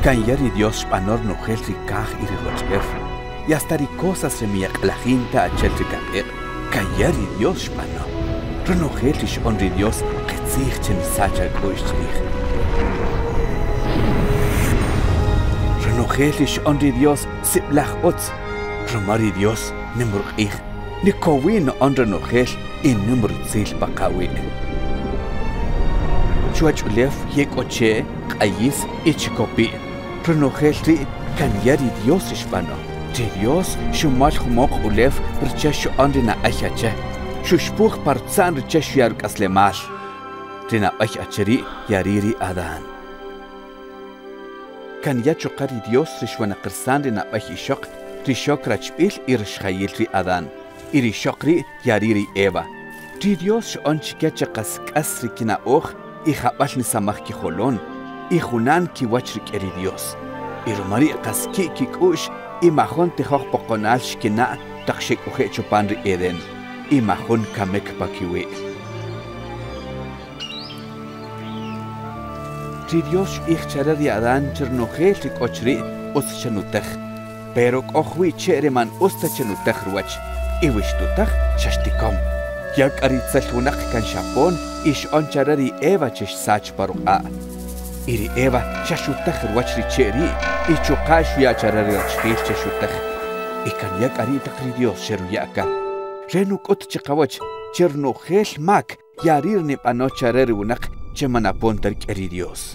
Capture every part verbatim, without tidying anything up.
Can yari Dios panor no helri kaj iri rochef. Y hasta ri cosas se mi aklajinta a chelri kaper. Can yari Dios panor. Rono helri onri Dios qetzich chen sacha koishtrich. Rono helri onri Dios siblach ots. Romari Dios nimur ich. Ni kowin onre no hel in nimur zil bakawi. Chuach ulef yek oche ayis ichikopi. Pronogelri can yari Dios hispano. Ti Dios shumal humok ulef rchesh andina achache. Shushpuch partzan rchesh yark aslemal. Tina achacheri yariri adan. Can yachukari Dios rishwana kersandina achishok. Rishok rachpil irshayilri adan. Irishokri yariri Eva. Ti Dios onchikecha kasri kina och. Ijabal ni samach ki holon. Ijunan ki wachrik eri Dios. Irumari kaski ki kush. Imahon tejok pokonal shkina. Takshik uhe chupanri eden. Imahon kamek pakiwe. Ti Dios ichcharari adan chernogel rik ochri us chanutech. Pero kohwi chereman usta chanutech ruach. Iwishtutach shashtikom. Yak aritzalhunak kan Japón ish oncharari Eva chesh sach paruqa. Iri Eva shashutach ruachri cheri ichuqash yacharari rachfil cheshutach. Ikan yak aritakri Dios sheruyaka. Renuk ut chiqawach cherno hel mak yarir ni panocharari unak chemanapontar keri Dios.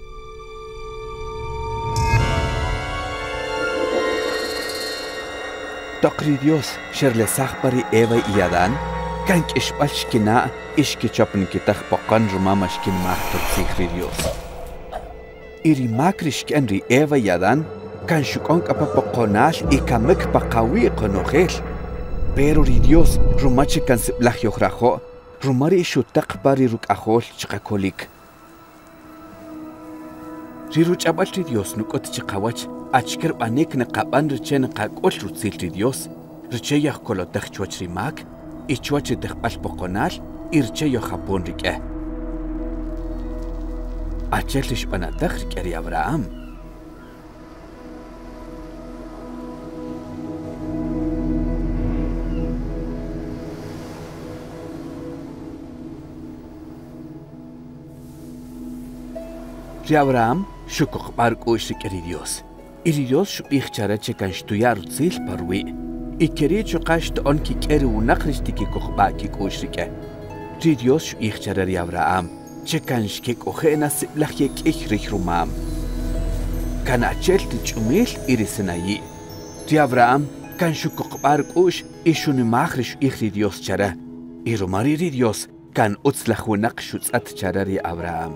Takri Dios sherlesach pari Eva y Adán. Kank ishbalshkina ishkichapn kitach poqan rumamashkin mahtur sikri Dios. Iri makrishkenri Eva y Adán kan shukon kapa poqonash y kamek paqawi qonogel. Pero ri Dios rumachi kan siblach yokhrajo rumari shutaq pari rukahol chqakolik. Ri ruchabal ri Dios nukot chiqawach achker banek ne qaban richen qaqol rutsil ri Dios richeyach kolotach chwachri mak. Ichuache tejpal poconal, ircheyo Japón rique. Achelish panatach riqueri Abraham. Ri Abraham shukok barkush riqueri Dios. Iri Dios shubich charache kan shtuya rutzil parwi. Ikeri chuqasht on ki keri unaqrishti ki kukhba ki kushrike. Ri Dios ikhcharari Abraham. Chekansh ki kukhena siblach yek ikhrich rumam. Kan achelti chumil irisinayi. Ri Abraham kan shukukbar kush ishuni makhrish ikhri Dios chara. Irumari ri Dios kan utzlach unaq shutzat charari Abraham.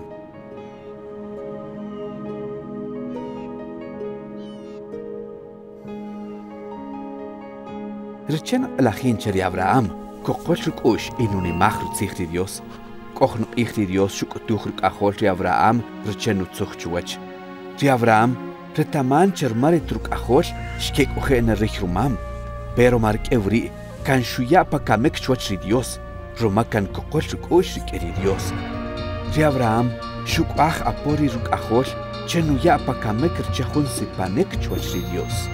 Richen alajin cheri Abraham, koqolruk ush inuni mahrut sikhri Dios. Koqnu ikhri Dios shukutuhruk ajolri Abraham, richen utzuchchuach. Ri Abraham, retaman chermari truk ajol, shkek ujena richrumam. Pero mark evri, kan shuyapa kamek chwachri Dios, roma kan koqolruk ush rikeri Dios. Ri Abraham, shukach apori ruk ajol, chenuyapa kamek rchahun sipanek chwachri Dios.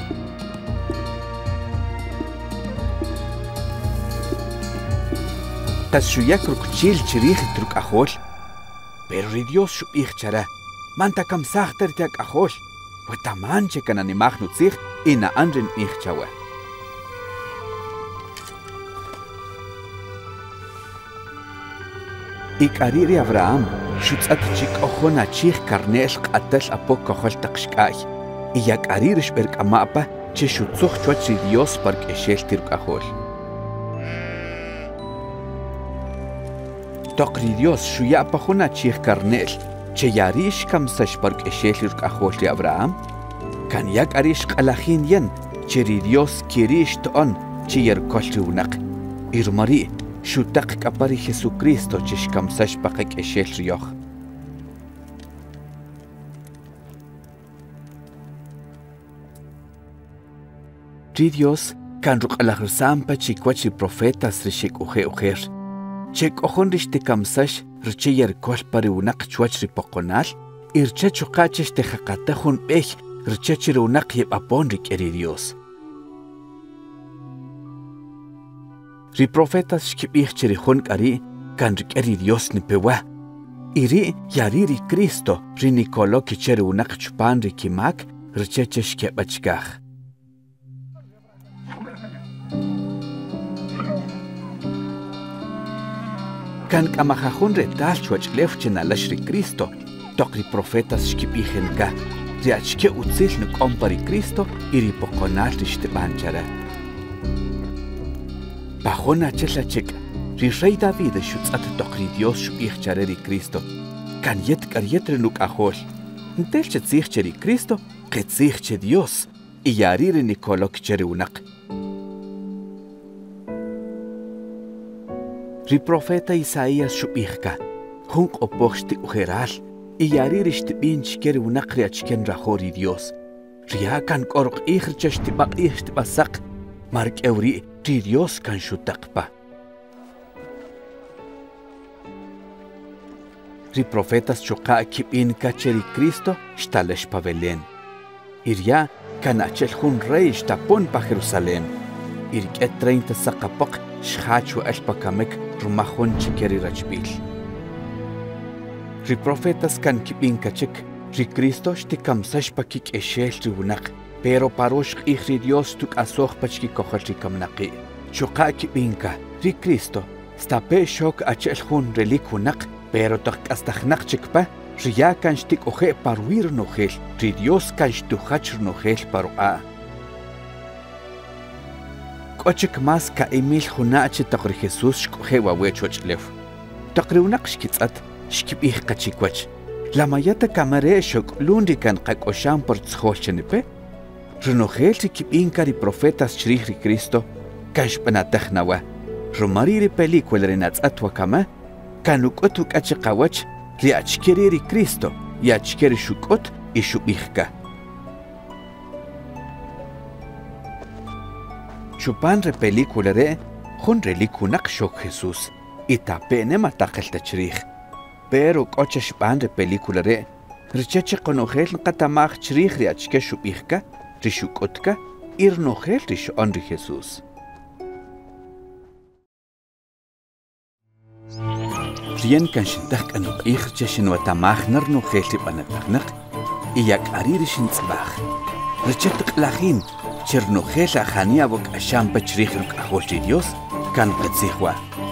Tashuyak rukchil chirij truk ajol. Pero ri Dios shubich chara. Manta kam sachter tiak ajol. Watamanche kan animach nutzich ina andren ich chawa. Ikariri Abraham shutzat chik ojona chich karnel qatal apok kohol taqshkay. Iyak arirish berk amapa che shutzuch chwach ri Dios park eshel tiruk ajol. Taqri Dios shuya pajuna chich karnel, che yarish kam sashpark eshel rukahol Abraham, kan yak arish qalajin yen, che Dios kirish ton, che yerkolri unak, irmari, shutaq kapari Jesucristo chish kam sashpaqek eshel rioch. Dios kan ruqalajrsampa chikwachi profetas rishik uhe uher. Chek ojon rishte kamsash richeyer kol pari unak chwach ripokonal irchachu qachish te haqatahun bej richachiru naqyeb apon rik'eri Dios. Ri profetas shkib'ij chiri jun k'ari kan rik'eri Dios nipewa. Iri yari ri Cristo ri nikolo kicheri unaq chupan ri kimak richache shkeb'achkaj. Kan k'amajajun retal chwach'lew chinalax ri Cristo toq ri profetas shkib'ijen ka ri achke utzil nik'ompa ri Cristo y ri poqonal ri xtib'an chara. Pajun achel achik ri Rey David xutz'at toq ri Dios xub'ij chara ri Cristo kan yet k'aryet ri nuk'ajol ntel chetzij che ri Cristo qetzij che Dios y yari ri nikolo kicheri unaq. Ri profeta Isaías xub'ijka jun q'opoj xti'ujeral y yari ri xtib'in chkeri unaq ri achken rajo ri Dios. Riya kan k'orq'ij richa xtib'aq'ij xtib'asaq mark'ew ri ri Dios kan xutaqpa. Ri profetas chuqa kib'in ka che ri Cristo xtalex pa Belén. Irya kan achel jun rey xtapon pa Jerusalén. Irk'et treinta saqapoq xjach wa'el pa kamek rumajun chikeri rachb'il. Ri profetas kan kib'in kachik ri Cristo xtikamsax pa kik'exel ri unaq, pero paro xq'ij ri Dios tuk'asoj pa chkikojel ri kamnaqi. Chuqa kib'in ka ri Cristo stape xok achel jun relik unaq, pero toq k'astajnaq chikpa riya kan xtik'oje parwir nojel, ri Dios kan xtujach nojel paru'a. K'ochik mas ka'imil juna'chi toq ri Jesús xk'oje wawe chwach'lew. Toq ri unaq xkitz'at xkib'ij qachikwach. La mayata kamare xok'lun ri kan qak'oxan por tzjol chenipe. Rinojel ri kib'in ka ri profetas chrij ri Cristo kan xb'anataj nawa. Rumari ri película ri natz'at wakama kan uk'ut uk'achi qawach ri achkeri ri Cristo y achkeri xuk'ut y xub'ij ka. Chupan re película re jun relik unaq xok Jesús y tape'ne mataqel tachrij. Pero k'ocha xb'an re película re richache qonojel nqatamaj chrij ri achke xub'ij ka ri xuk'ut ka y rnojel ri xo'on ri Jesús. Rien kan xintaj k'anub'ij che xinwatamaj nar nojel ri b'anatajnaq y yak'ari ri xintz'b'aj. Richa tiq'lajin che rnojel ajani abok'axan pa chrij ruk'ajol ri Dios kan qetzijwa.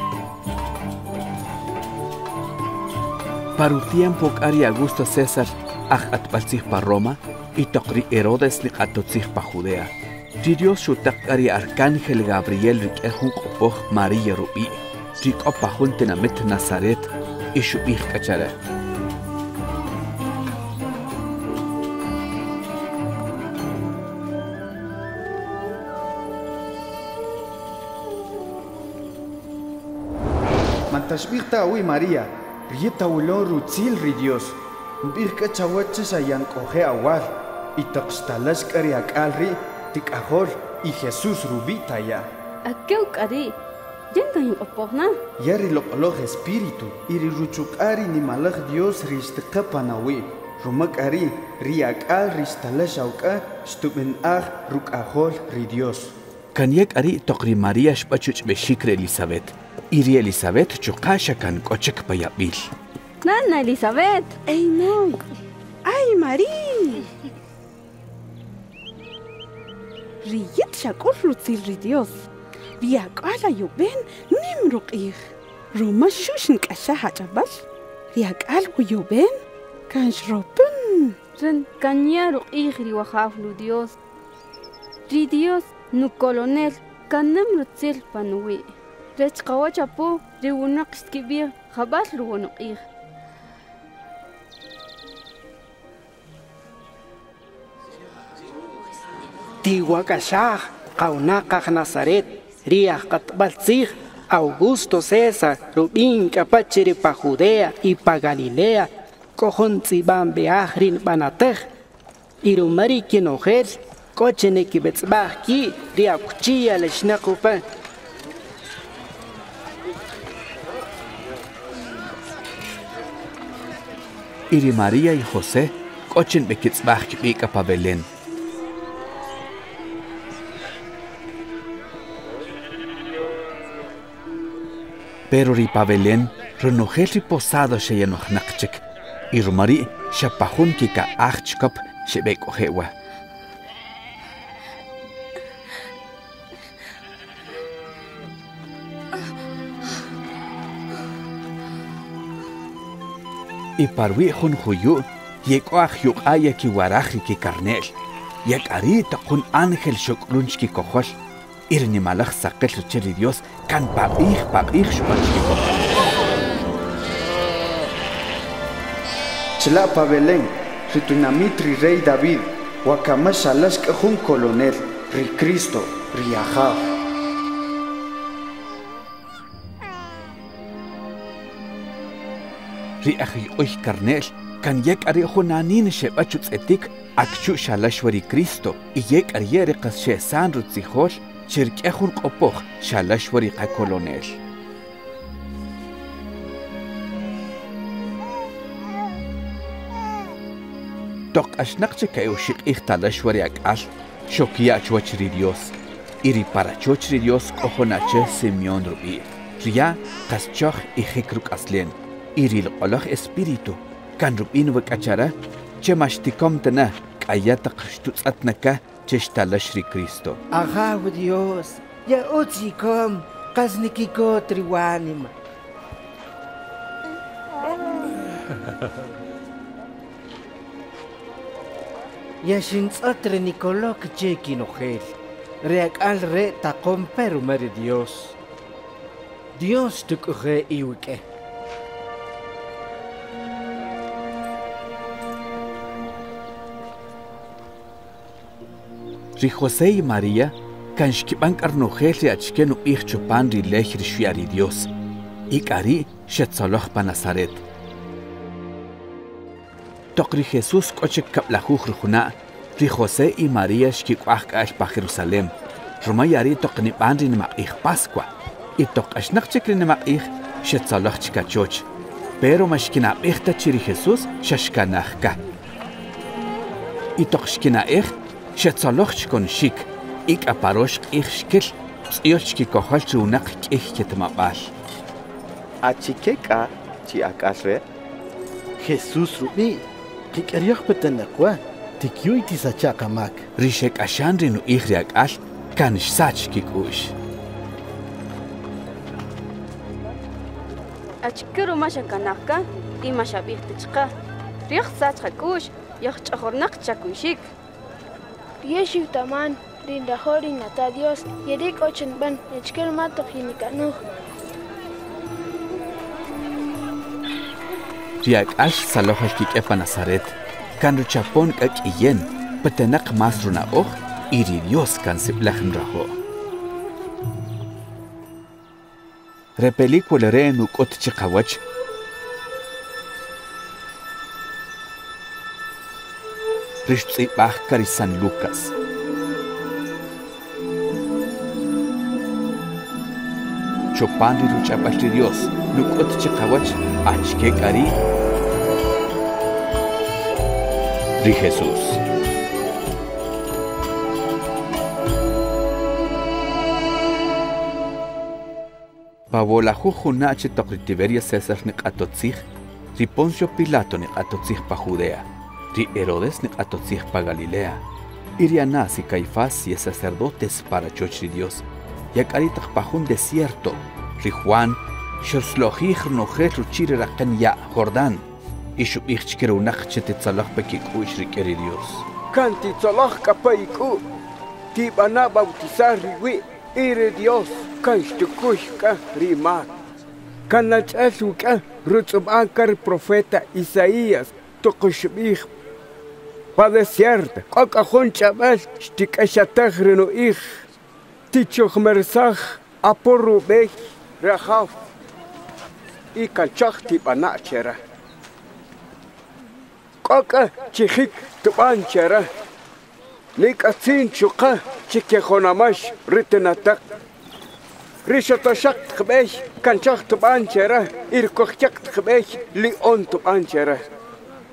Paru tiempo k'ari Augusto César aj q'atb'altzij pa Roma y toq ri Herodes li q'atotzij pa Judea. Ri Dios xutaq k'ari Arcángel Gabriel rik'ej jun q'opoj María rub'i ri k'ob pa jun tinamit Nazaret y xub'ij k'achara. Mantashb'ij ta'wi María Riyeta ulon rutzil ri Dios. Mb'ij k'achawach sayan k'oje awal y toq xtalax k'ari ak'al ri tik'ajol y Jesús rub'ita ya. Akew k'ari yankan inq'opojna. Ya ri loq'oloj espíritu y ri ruchuk'ari nimalaj Dios ri xtiqapanawi. Ruma k'ari ri ak'al ri xtalax awk'a xtub'in'aj ruk'ajol ri Dios. Kan yak'ari toq ri María xb'achuch'b'exik ri Elizabeth. Y ri Elizabeth chuqaxa kan k'ochik pa yab'il. Nana Elizabeth. Ey no. Ay Marí. Riyet xak'ul rutzil ri Dios. Ri ak'al ayub'en nim ruq'ij. Ruma xux nk'axa hach'ab'al. Ri ak'al uyub'en kan xrop'n. Ren kanya ruq'ij ri wajawlu Dios. Ri Dios nu colonel kanem rutzil panuwi. Rech qawachapu ri wunaq xtkib'ij jab'al ruwonoq'ij. Tiwak'axaj qawnaqaj Nazaret riaj q'atb'altzij Augusto César rub'in k'apachi ri pa Judea y pa Galilea k'ojon tz'ib'an b'eaj ri nb'anataj y rumari kinojel k'ochi nikib'etz'b'aj ki' ri akuchilla lexnaqupa. iri María y José cochen bekitzbach chbika pa Belén. Pero ri pa Belén renojeli posado she yenohnakchik. Ir Mari shapahun kika achkop shebek ojewa. Y parwi jun juyu yek oaj yuk aya ki waraji ki karnel. Yek arita jun ángel shoklunch ki kohol. Ir ni malach saqel cheri Dios kan pabij pabij shpach ki kohol. Chla pa Belén, ritunamitri rey David, wakamash alash jun colonel, ri Cristo, ri Ahab. ri aji oy karnel kan yek ari junanin shebachuts etik akchu shalashwari Cristo y yek ari yere qas shesan rutzihol shirkehun qopoch shalashwari qa colonel. Tok ashnaqche kayo shik ihtalashwari akal shokia chwachri Dios iri para chochri Dios qohonache Simeón rubi ria qaschoch ihikruk aslen iril qoloq espíritu kan rubin wakachara chemashtikom tana kayata qshtutsatnaka cheshtalash ri Cristo. Ajá, Dios, ya otzikom qasnikiko triwanima. Ya shintzatre Nicoló cheki nojel. Reak al re taqom pero mari Dios. Dios tukure iwike. Ri José y María kan shkibank arnojel ri achkenu ich chupan ri lech ri shwiari Dios. Ikari shetzoloch pa Nazaret. Tokri Jesús kochek kaplahu rujuna ri José y María shkikwach kash pa Jerusalem. Rumayari tokni bandri nima ich Pascua. Y tok ashnakchek ri nima ich shetzoloch chikachoch. Pero mashkina ich ta chiri Jesús shashkanachka. Y tok shkina ich shetzoloch kon shik. Ik aparosh ich shkil. Psiochki kohol chunak ich ketmabal. Achikeka chi akasre. Jesús rubi. Kikariach betenakwa. Tikyui tisachakamak. Rishek ashandri nu ihriak al kan sach kikush. Achkiru masha kanaka y masha bihtichka. Rikh sach kakush yakh chahornak chakushik. Yeshu taman rinda hori nata Dios yerik ochen ban echkel mato hinikanu. Riak al salohal kik epa Nazaret. Kan ruchapon kak iyen, petenak masruna och, iri Dios kan siplachin raho. Repelicule re nu kot chikawach. Rishtsi bach kari San Lucas. Chopandi ruchapashti Dios, nu kot chikawach, achke kari. Ri Jesús. Pavola jujuna che tokri Tiberia César ni atotzich, ri Poncio Pilato ni atotzich pa Judea, ri Herodes ni atotzich pa Galilea, iri Anás y Caifás y sacerdotes para chochri Dios, yakaritach pa jun desierto, ri Juan, shorslojich nojet ruchiri rakan ya Jordán, Ishu ichkero nachche titzalach pakikush rikeri Dios. Kanti tzalach kapaiku. Tibana bautizar riwi. Ire Dios. Kanshtukush ka rimak. Kanachashu ka rutzub ankar profeta Isaías. Tokushbih. Padecierta. Kakahon chabal. Stikashatach reno ich. Tichoch mersach. Aporru bech. Rachaf. Ikanchach tibana chera. Kaka chihik tubanchera. Nikatsin chuka chikehonamash ritenatak. Rishatashak tbesh kanchak tubanchera. Irkochak tbesh lion tubanchera.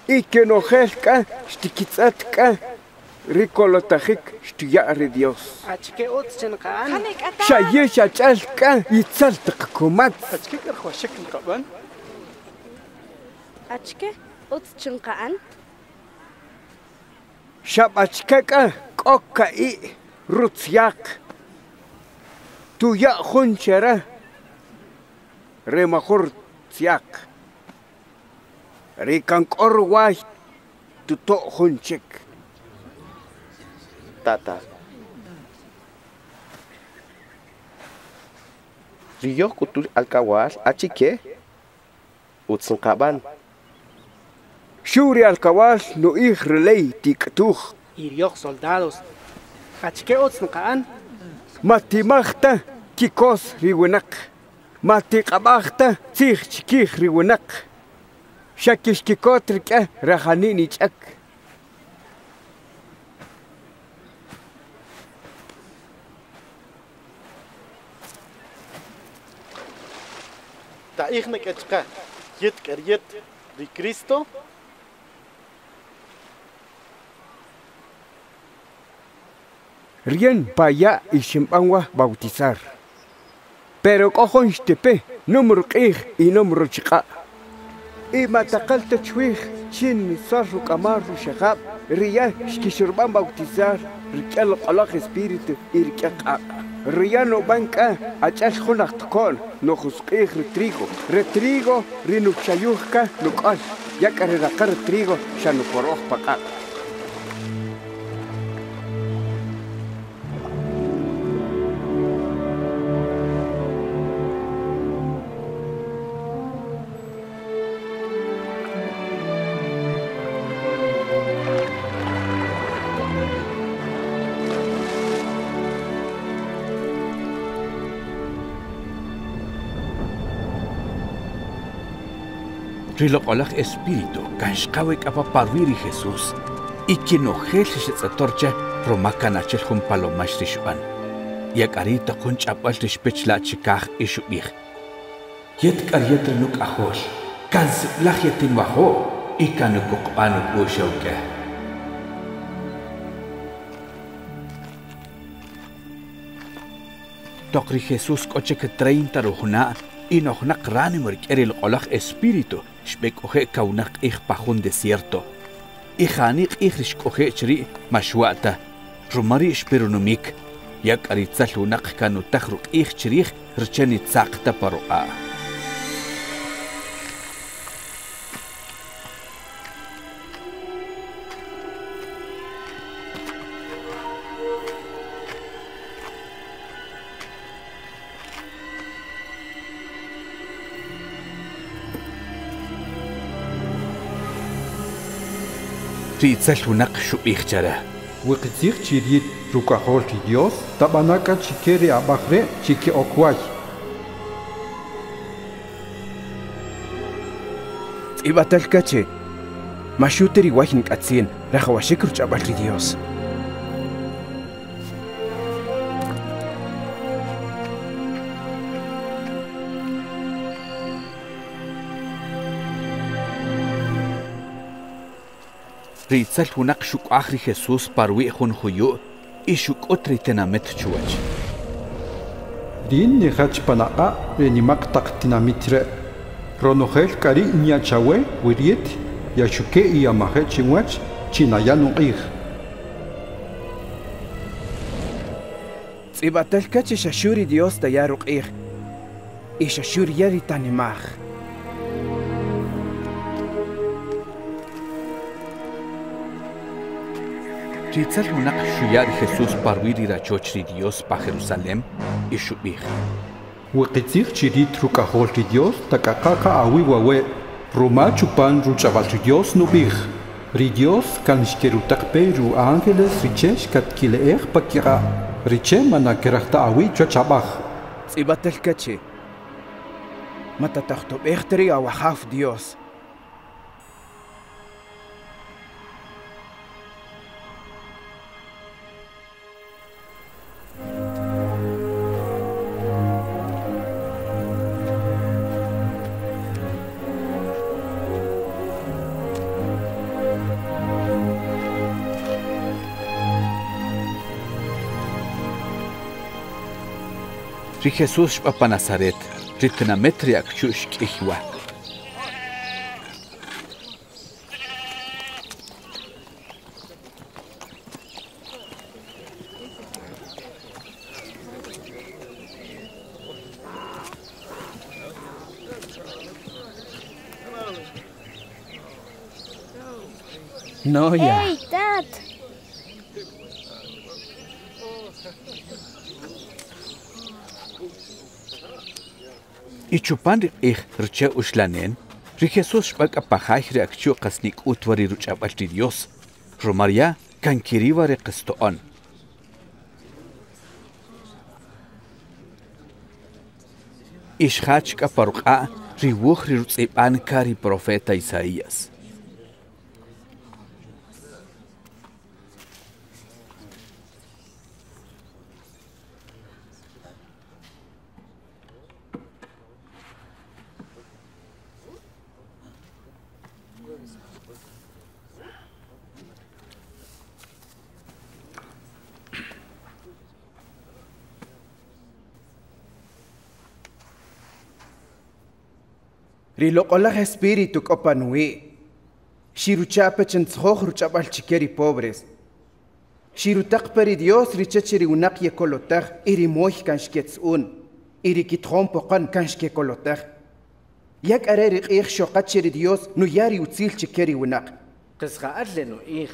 y que nojelka, stikizatka, ricolotajik, stiyari Dios. Achke otchen kaan. Shaye shachalka, itzaltak kumat. Achke karkhwashak nqaban. Achke utschunqa'an. Shabachkaka, kokka i, rutsyak. Tuya hunchera, remahur tsiak. Rikan korwai, tuto hunchek. Tata. Rio kutul alkawal achike. Utsunkaban. Shuri alkawal no ich relay tiktuch. Iriok soldados. Achke otchen kaan. Matimachta kikos riwenak. Matikabachta zich chikich riwenak. Shakish kikotrika rahanini chak. Ta ihnek achka. Yet karyet de Cristo. Rien paya y shimpanwa bautizar. Pero cojon tepe, número qih y número chiqa. Y mataqalta chwih, chin misarru kamarru shahab, ria shkishurban bautizar, rikyal qalaq espíritu y rikyaqa. Ria no banca, achal khunaq tkol, no khusqih trigo, retrigo, rinuchayuhka, nukal, yakar raqar trigo, shanuporoh paqa. Rilok olak espíritu, kanshkawek apa parviri Jesús, y quien no gelses atorcha, romakan achel jun palomash rishuan. Yak arita kunch apal rishpech la chikaj ishubich. Yet karyet renuk ahosh, kan siplach yetin waho, y kan ukukbanuk ushauke. Tokri Jesús coche que treinta rojuna, y no nak rani morik eril olak espíritu. Shbekoje kaunak ich pajun desierto. Ihanik ich rishkoje chri mashwata. Rumari shperunomik. Yak aritzalunak kanutajruk ich chirich rcheni tzakta paroa. Ritzal hunak shubich chara. Wiqitsir chirit rukahol Dios, tabanaka chikere abajre chiki okwaj. Ibatalkache. Mashuteri wajin katzin, rajawashikru chabal Dios. Ritzal hunak shuk akhri Jesús parwi hun huyu y shuk otri tenamet chuach. Din ni hach panaa renimak taqtinamitre. Ronohel kari nya chawe wiriet yashuke y amahe chimwach chinayanu ig. Tsibatalkache shashuri Dios tayaruk ig. Y shashuri yari tanimach. Ritzal hunak shuyar Jesús parwiri rachochri Dios pa Jerusalem y shubich. Wiqitsir chirit rukahol Dios takakaka awi wawe. Roma chupan ruchabal Dios nubich. Ri Dios kan shkerutakpe ru ángeles richesh katkileer pakira. Riche manakerachta awi chachabach. Tsibatalkache. Matatachtob echteri awahaf Dios. Ri Jesús papa Nazaret, ritnametria kchushk ihwa. No, ya. Hey, Dad. Y chupan ri rche ushlanen, ri Jesús paka pajaj reakchu qasnik utwari ruchapal ri Dios. Romaria kan kiriwa ri qistoon. Ishach ka paruqa ri wuh ri rutsepan kari profeta Isaías. Riloqolaj espíritu kopanui. Shiruchapa chantzoj ruchapal chikeri pobres. Shirutak peri Dios richachiri unak ye kolotaj iri moich kanshketsun. Iri kitjon pokan kanshke kolotaj. Yak areri ich shokachiri Dios no yari utzil chikeri unak. Qisqa adle no ich.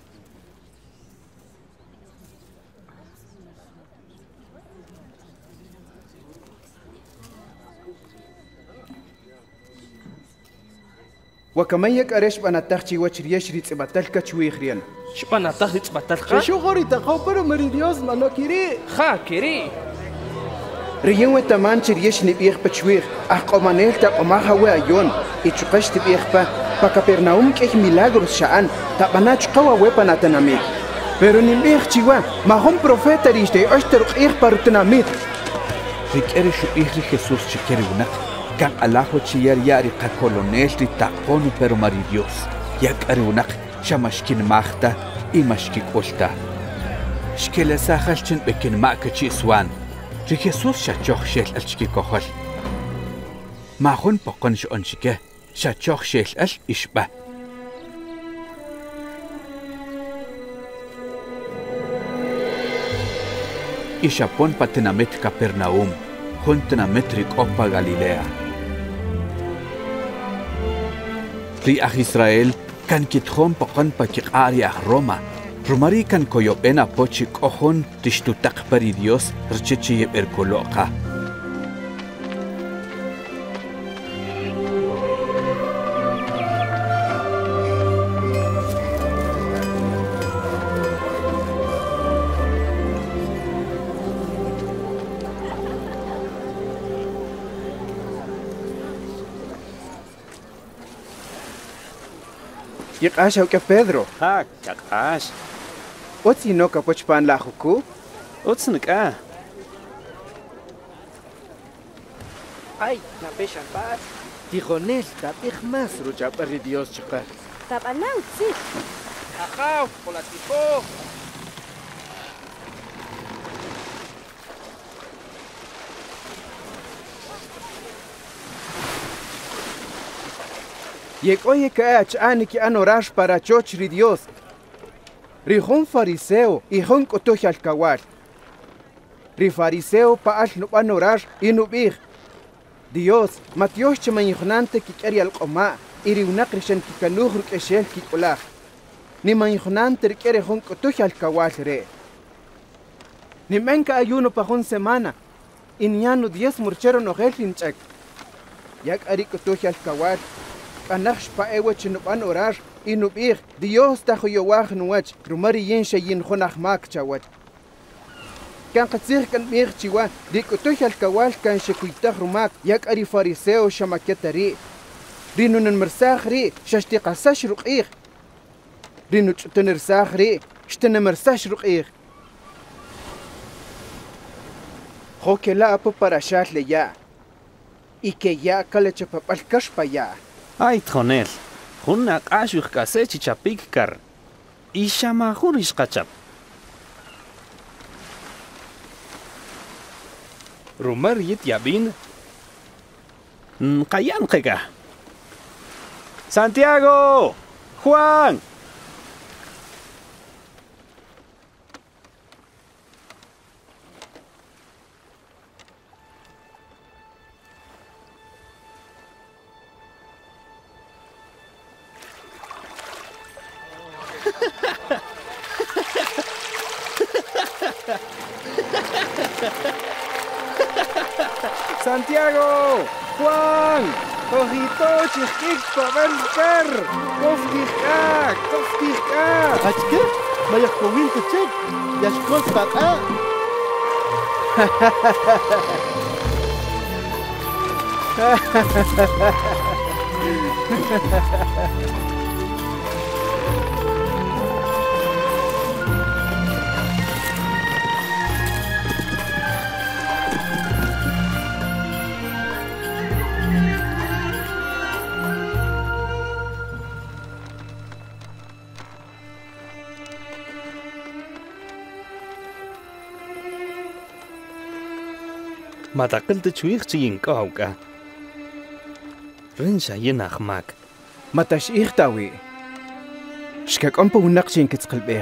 وكمان يقرش بنا تخشي وشريش ريت بطلك شويخريان شبنا تخت بطلق شو غوري تقبر مريديوس منو كيري خا كيري ريان وتمان شريش نبيخ بشويخ أقومانيل تقوما هوا يون يتشقش تبيخ با بكابرناوم كيخ ميلاغروس شان تبنا تشقوا ويبنا تنامي pero نبيخ شيوا ما هم بروفيتا ريشتي أشترق إيخ بارتنامي ريكيري شو إيخ Jesús شكيري ونق kan alajo chiyar yari ka colonel ri taponu pero mari Dios yak ariunak shamashkin mahta y mashkik olta shkele sahalchin bekin makachi swan ri Jesus shachoch shel alchki kohol mahun pokon shonshike shachoch shel al ishba ishapon patinamit Capernaum juntna metrik opa Galilea Riach Israel kan kitkhon paqan pakiqari ah Roma Rumari kan koyopena pochik ohon tishtutak pari Dios rchechi erkoloqa يقاش هوك بيدرو ها يقاش أوتي نوكا بوشبان لاخوكو أوتسنك آه Ay, na pesha paz. Tijonel, tapich más rucha perri Dios chica. Tapanau, sí. Ajá, polatico. Yek oye que ach ani que anorash para chochri Dios. Rijón fariseo y jon kotoch al kawal. Ri fariseo pa al no anorash y no big. Dios, Matios chemayihnante ki keri al qoma iri unaqrishan ki kaluhr keshel ki qolah. Ni mayihnante keri jon kotoch al kawal re. Ni menka ayuno pa jon semana. Inyano diez murchero no gelin chak. Yak ari kotoch al kawal. Anach pa ewach no anorar inu big. Dios ta khoyawah nuach. Rumari yen shayin khonach mak chawat. كان قصير كان ميرتشيوا ديك توش الكوال كان شكويته رماك ياك أري فاريسيو شمكتري رينو نمرساخ ري شاشتي قصاش رقيق رينو تنرساخ ري شتنمرساش رقيق خوك لا أبو براشات ليا إيكي يا كلا تشباب الكشبا يا أي تخونيل هناك عاشوخ كاسيتش تشابيك كار إيشا ما خوريش قاتشاب rumar yit yabin. Kayan kega. Santiago, Juan. Santiago, Juan, ojito chiquik pavelker, kofkika, kofkika. Achke, vaya comil tu check, ya shkol tata. Matakal te chuig ching kauka. Rinsha yenach mak. Matash irtawi. Shkak ompa unak chin kitzqalbeh.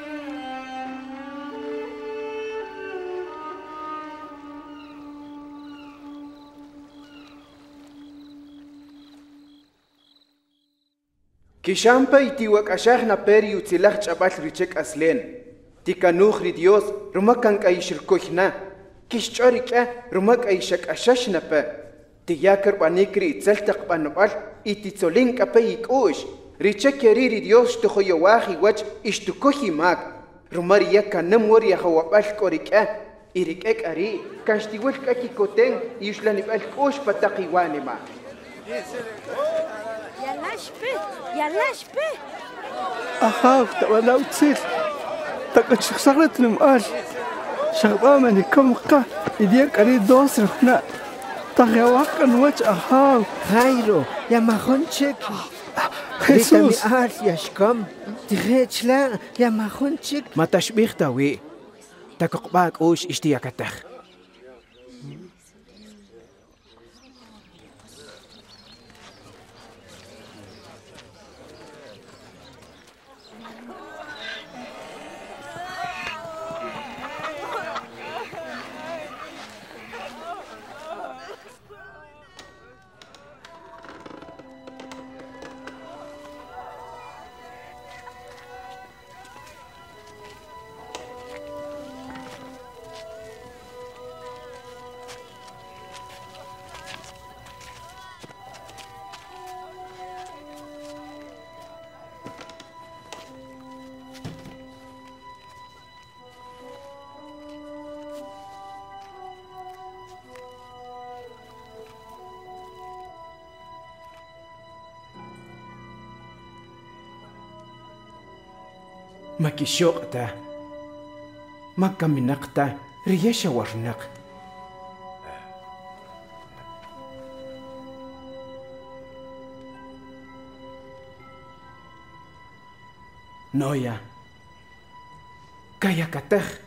Kishampa itiwak ashah na peri utzilach chabal richek aslen. Tikanuch ri Dios rumakan kaishirkochna. Kishchorika rumak aishak ashashnapa. Tiyakar banikri itzeltak banabal ititzolin kape ikush. Richek yariri Dios tuhoyowahi wach ishtukohi mag. Rumaria kanam waria hawabal korika. Irikek ari kashtiwel kakikoten ishlanibal kush patakiwanima. Yalashpe, yalashpe. Aha, tawalaw tsil. Takachiksarat numal. شغبا من كم قا يديك أريد دوس رحنا تغيوك نوش أهاو خيرو يا ما خنشك خيسوس عارف يا شكم تغيتش لا يا ما خنشك ما تشبيخ تاوي تكقباك اوش اشتياكتخ ما كيشوقتا ما كمنقتا ريشا ورنق نويا كايا كتخ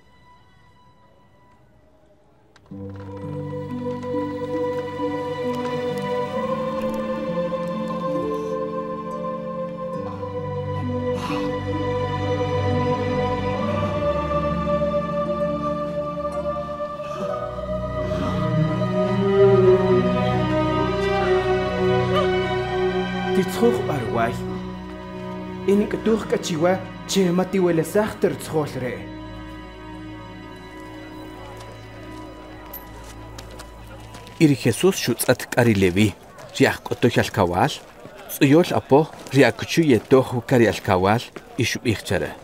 تتخوخ أرواي إنك توخ كتشيوا تشيماتي ولا ساختر تخول ري إري خيسوس شوت أتكاري ليوي رياح قطوش الكوال سيول أبو رياح كتشو يتوخ وكاري الكوال إشو إخجره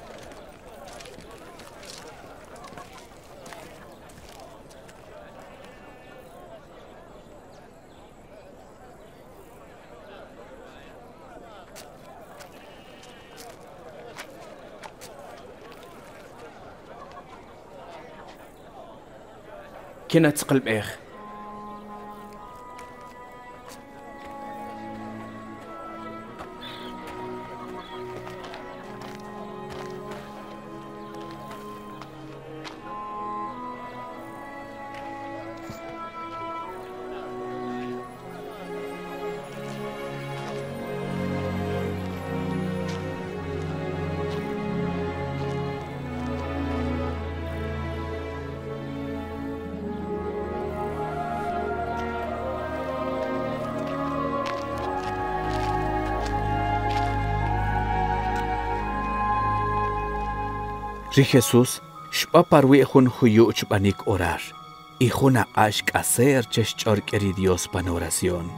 كنا تقلب إخ Ri Jesús shpaparwi jun juyu chpanik orar. Y juna ashk hacer cheshchor queri Dios pan oración.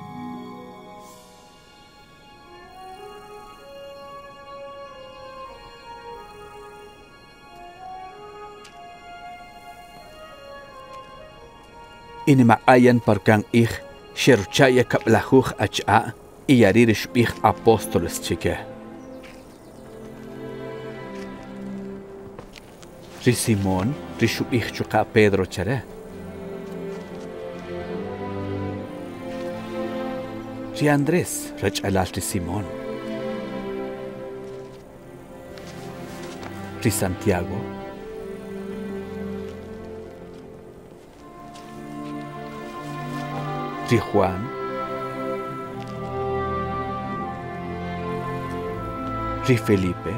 Inma ayan parkan ich sherchaya kaplahuch acha y yarir shpich apóstoles chique. Ri Simón ri shupich chuka Pedro chere. Ri Andrés rach alal ri Simón. Ri Santiago. Ri Juan. Ri Felipe.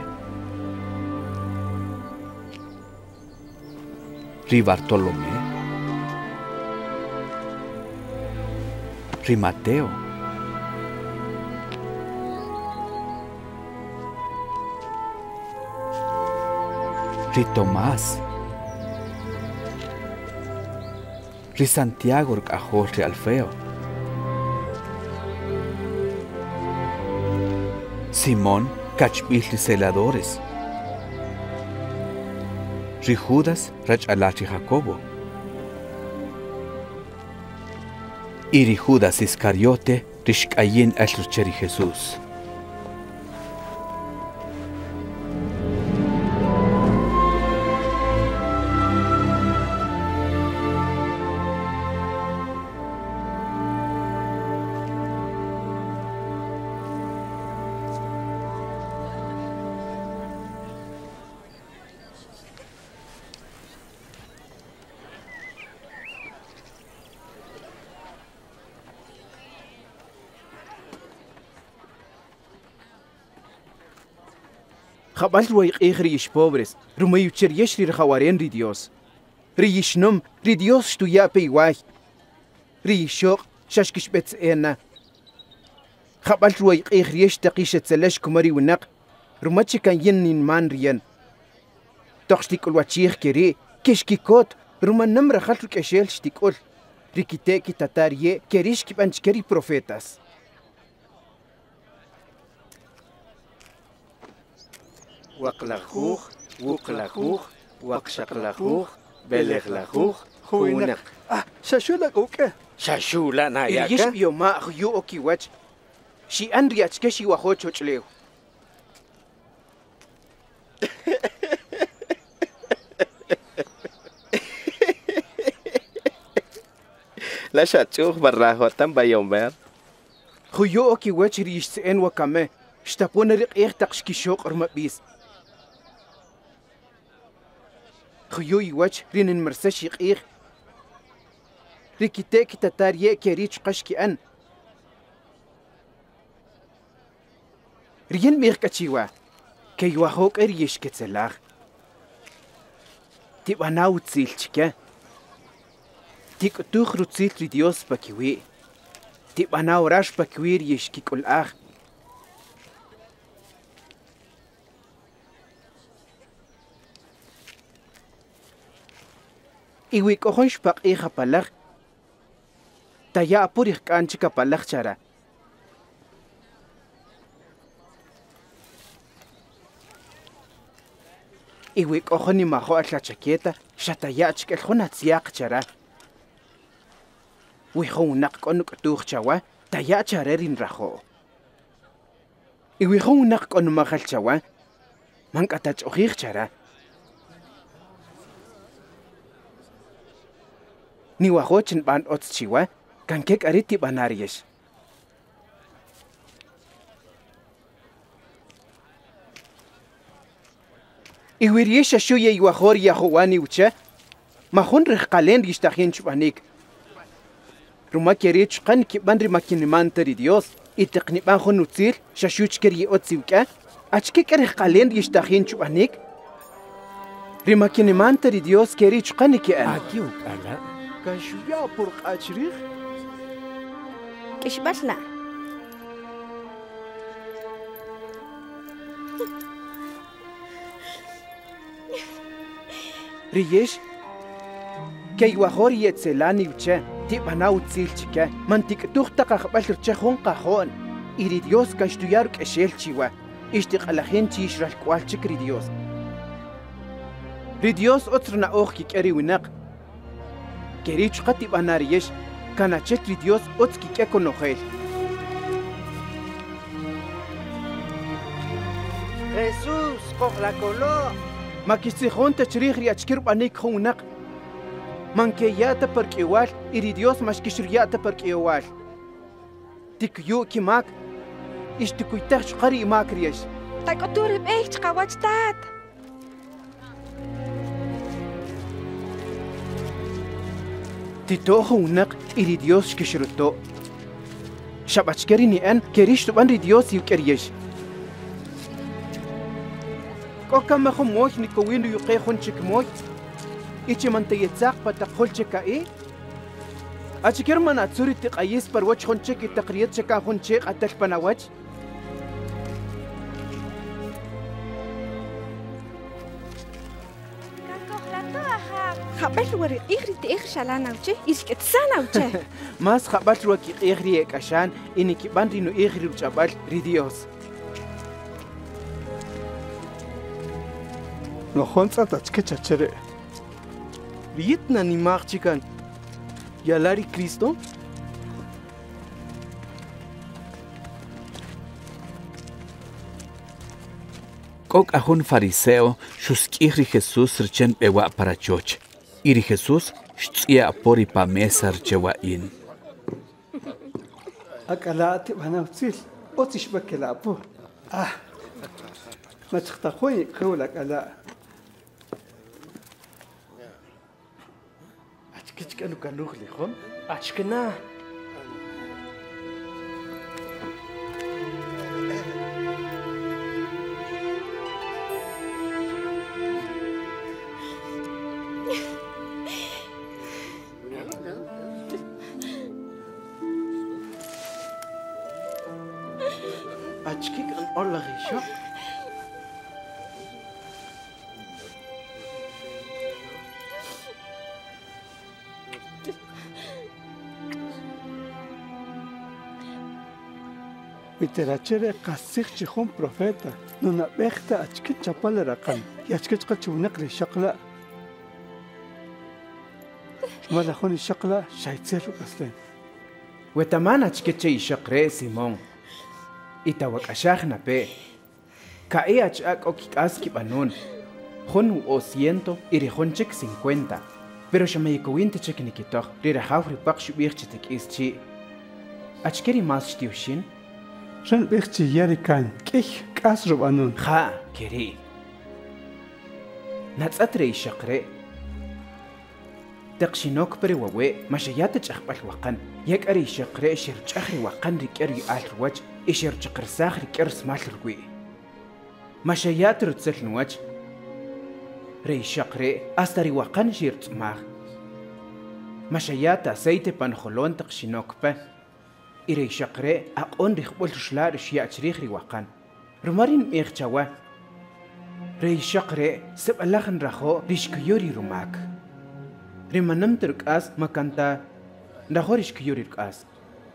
Ri Bartolomé. Ri Mateo. Ri Tomás. Ri Santiago rkajol ri Alfeo. Simón cachbil ri celadores. Ri Judas rach alal ri Jacobo. Y ri Judas Iscariote ri shkayin al ri Jesús. Jabal ruay rish pobres, rumayucher yeshri rjawaren ri Dios. Riyishnum, ri Dios tu ya peiwai. Riyishok, shashkishbets ena. Jabal ruay rish taqishet selesh kumari winak, rumachikan yen nin man riyan. Toxtikul wachir kere, kishkikot, rumanam rajal keshel shtikol. Rikite kitatarie, kerish kipanchkeri profetas. Waklahuch, wuklahuch, wakshaklahuch, belehlahuch, huinak. Ah, shashula uke. Shashula na yaka. Yesh bioma yu okiwach. Shi andriach keshi wahocho chleu. La shachuch barrahotan bayomer. Huyo okiwach rish en wakame. Shtapona rik ich takshkishok ormabis. Khuyuy wach rinin mersashi ich. Rikite kitatarie kerich qashki an. Rien mir kachiwa. Kaywa hok erish ketselag. Tiba naut silchke. Tik tukh rutsil ri Dios pakiwi. Tiba naw rash pakwir yeshkikul ag. Iwi kohon shpak iha palak. Taya apurih kanchika palak chara. Iwi kohon ni maho atla chakieta. Shataya chikel honat siyak chara. Wihon nak konuk tuh chawa. Taya charerin raho. Iwi hon nak konu mahal chawa. Mangkatach ohih chara. Ni wahochin ban ots chiwa, kan kek ariti banariyesh. Iwiriyesha shuya iwahor yahuwani ucha, mahon rejkalen rishtahin chubanik. Rumakierich kan kibandri makinimantari Dios, itekniban honutzil, shashuchkeri otsiwka, achkek rejkalen rishtahin chubanik. Rimakinimantari Dios kerich kaniki an. Akiuk ala. Kashuya por achrich. Kishbashla. Riyesh, que iguajor y etzelani uche, tibanau tzilchike, mantiktuchta kajbal rchejón cajón, y Dios ka estudiar que shelchiwa, ishtik a la gente ishral cualchik Dios. Dios otrna oji keri winak. Kerich katibana riyesh, kanachet Dios otski ke konojel. Jesús, con la color. Makisihon te chirigri achkir banik hunak. Mankeyata perkiwal, iri Dios mashkishriata perkiwal. Tik yu kimak, ishtikuitach qari makriyesh. Takotur beich kawachtat. Tito hunak, iri Dios kishruto. Shabachkeri ni en, kerish tu banri Dios yukeriyesh. Koka maho moch ni kowinu yuke honchik moch. Ichi mantayetsak patakholchika e. Achikir man atsuri tiqayis par wach honchik itakriyat chaka honchik atal panawach. Habal wari igri te ig shalana uche, isket sana uche. Mas habal waki igri ek ashan, iniki bandri no igri uchabal ridios. No honza tachke chachere. Vietna ni marchikan. Yalari Cristo? Kok ahun fariseo shuskihri Jesús rchen bewa para choch. Iri Jesús shtia pori pa mesa rchewa in. Akalati banautzil. Otish bakelapo. Ah. Machtakhoi khawlak ala. Achkechkanu kanukh likhon. Achkena. Achkik an Allah risho.Iterachere qasik chikhon profeta. Nuna bekhta achkit chapal raqan. Yachkit qachunak li shaqla. Mala khoni shaqla shaytser qaslen. Wetaman achkit chay shaqre Simón. Itawak ashachna pe. Kae achak okikas kibanon. Hon o ciento iri honchik cincuenta. Pero shamayikuwinte chik nikitoch. Rira hawri pak shubir chitik ischi. Achkeri mas shtiushin. Shan bichchi yarikan. Kich kasrub anon. Ha, keri. Natsatre ishaqre. Taqshinok pere wawe. Mashayata chakbal wakan. Yak ari ishaqre shir chakri wakan rikeri alruwach. Ishir chakrsakh riker smalrgui. Mashayat rutsel nuwach. Rei shaqre hasta riwakan shir tsmag. Mashayat aceite panjolon taqshinokpa. Irei shaqre aqon rikhbol shlar shiachrikh riwakan. Rumarin miqchawa. Rei shaqre sebalakhan rajo rishkuyori rumak. Rimanam turkas makanta rajo rishkuyori rukas.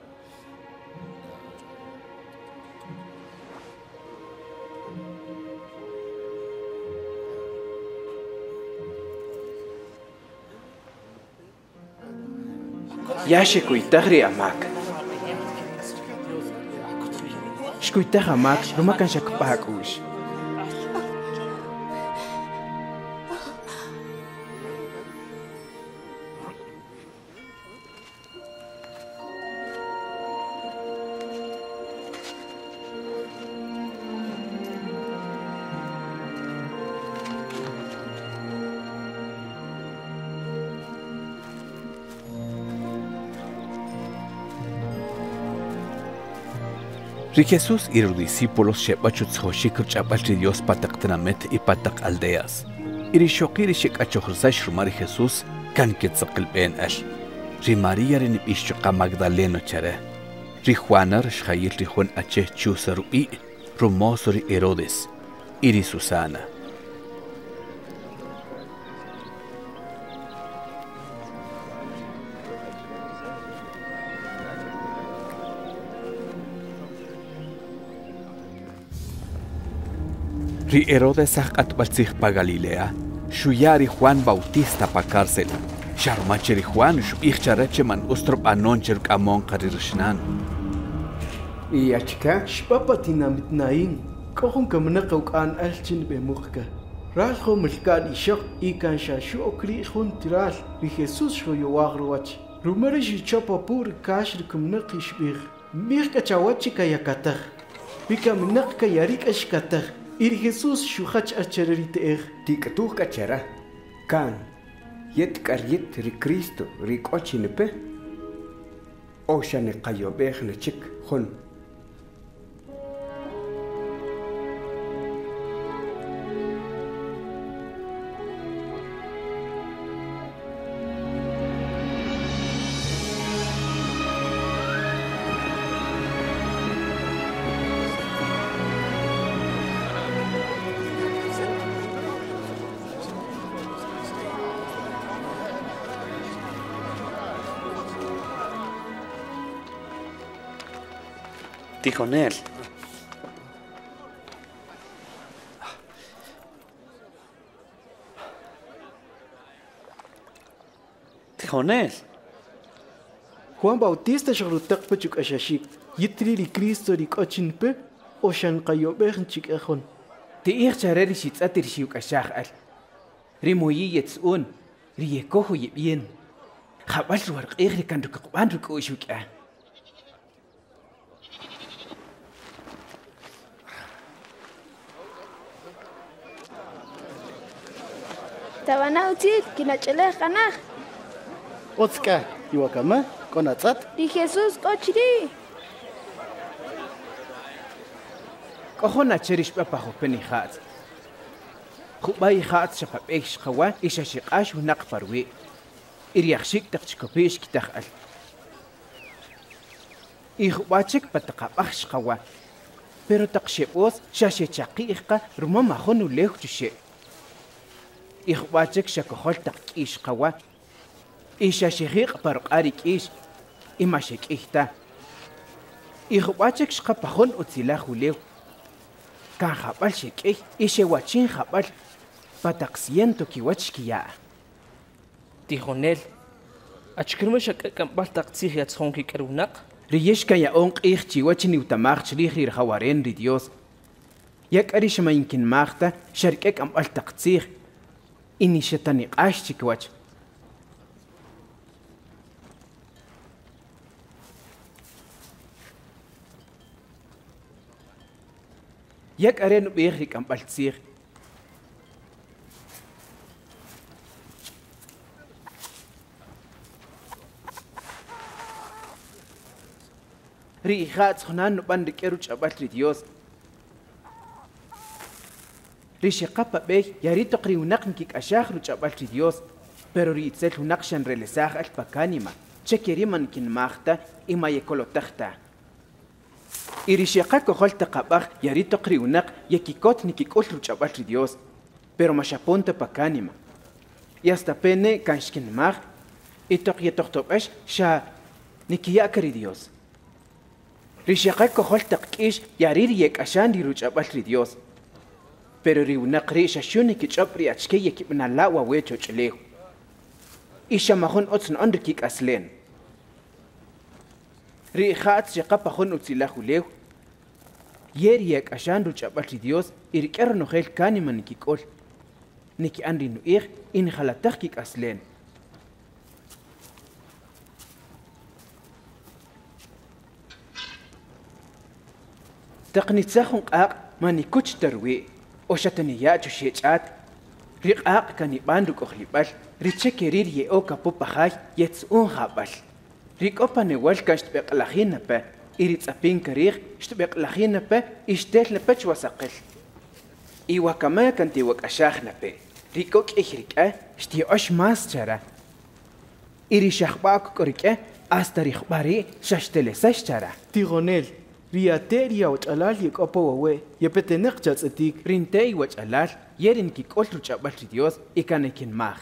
Yashi kuitagri amak. Shkuitag amak, rumakan shakpak ush. Ri Jesús y los discípulos shepachutz hoshikr chapalti Dios pataqtnamet y pataq aldeas. Iri shokiri shikachohrsash rumari Jesús kan ketzaqil ben ash. Ri María rin ishqa Magdaleno chare. Ri Juana shkhayil ri Juan ache chusaru i rumosori Herodes. Iri Susana. Ri Herodes Atbalzig pa Galilea, Shuyari Juan Bautista pa cárcel, Sharmacheri Juan, Shuicharacheman Ustrop Anoncher Kamon Karirshnan. Y achka, Shpapatina mitnain, Kohun Kamnakok an Alchin Bemurka. Rajo Milkan Ishok, Ikan Shashu Okri Hun Tiral, Ri Jesus Shoyawagruach. Rumarish Chopa Pur Kash Kumnakish Bir. Mirka Chawachika Yakatar. Bika Minaka Yarik Ashkatar. Ir Jesus Shuhach Acherite Er. Tikatu Kachera. Kan. Yet Karyet Ri Cristo Ri Kochinepe. Oshane Kayobech Nechik Hun. Tijonel. Tijonel. Juan Bautista Sharutak Pachuk Ashashik, Yitri Ri Cristo Ri Kochinpe, Oshan Kayobech Chik Echon. Ti Ichareri Shitzatir Shiuk Ashach al. Rimoyi Yets Un, Riekoho Yibien. Habal Work Erikan to Kubandu Kushuk. Tabanautit, kinachele kana. Otska, iwakama, konatzat. Di Jesus kochri. Kohona cherish papa hopeni khat. Khubai khat shapap esh khawa isha shiqash و naqfarwi. Iriyakhshik taqchkopish kitakhal. Ikhbachik pataqabash khawa. Pero taqshebos shashechaqi ikhqa rumama khonu lehchushe. Ikhbachik shakohol taqish qawa isha shihiq parqarik ish imashik ihta Ikhbachik shqapahon utzila hulew kan khabal shikih ishe wachin khabal pataqsiento kiwachkiya Tijonel achkirma shakakambal taqsih yatzhon kikerunaq Riyeshka ya onq ich chiwachni utamaq chrihir khawaren ri Dios yak arish ma yinkin magta sharkek ambal taqsih Ini shetani qash chikwach. Yak aren beerik am baltsir. Ri khat khnan band keruch abatri Dios. Rishi qapa bey yari taqri unaqnkik ashakhru chabalti Dios pero ritzel unaqshan relesaj al pakanima chekeriman kin makhta ima yekolotakhta Irishi qako kholta qabaq yari taqri unaq yakikot nikikol chabalti Dios pero mashaponta pakanima y hasta pene kanshkin mag itoq yetoqtobash sha nikiyakari Dios Rishi qako kholta qish yari yek ashan diru chabalti Dios pero riunaqri shashuni kichapri achke yekibna lawa wecho chlehu isha mahon otsn ondrikik aslen ri khat shaqapa hon utzilahu lehu yer yak ashandu chapalti Dios irker no khel kani man kikol niki andri no ir in khalataq kik aslen taqnitsahun qaq mani kuch tarwi Oshatani yachu shechat riqaq kani bandu qohlibal richekerir ye oka popahay yets un habal riqopa ne walkash beqlahina pa iritsapin karir shtbeqlahina pa ishtel pech wasaqil iwa kama kanti wakashahna pe riqok ihrika shti osh mas chara iri shahbaq korike hasta riqbari shashtele sashchara Tijonel Riateria och alal yek opo wawe yepetenek chatsatik rintei wach alal yerin ki kolru chabal Dios ikanekin mag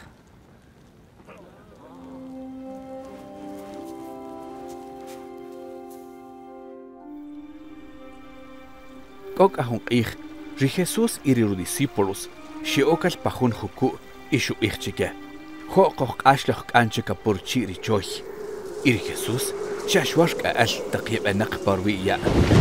Kok ahon qih Ri Jesús y ri discípulos xiokal pajun juku ishu ichike. Joqoq ashloq anche kapur chi ri choy. Y ri Jesús chashwash ka al taqib anaq parwiya.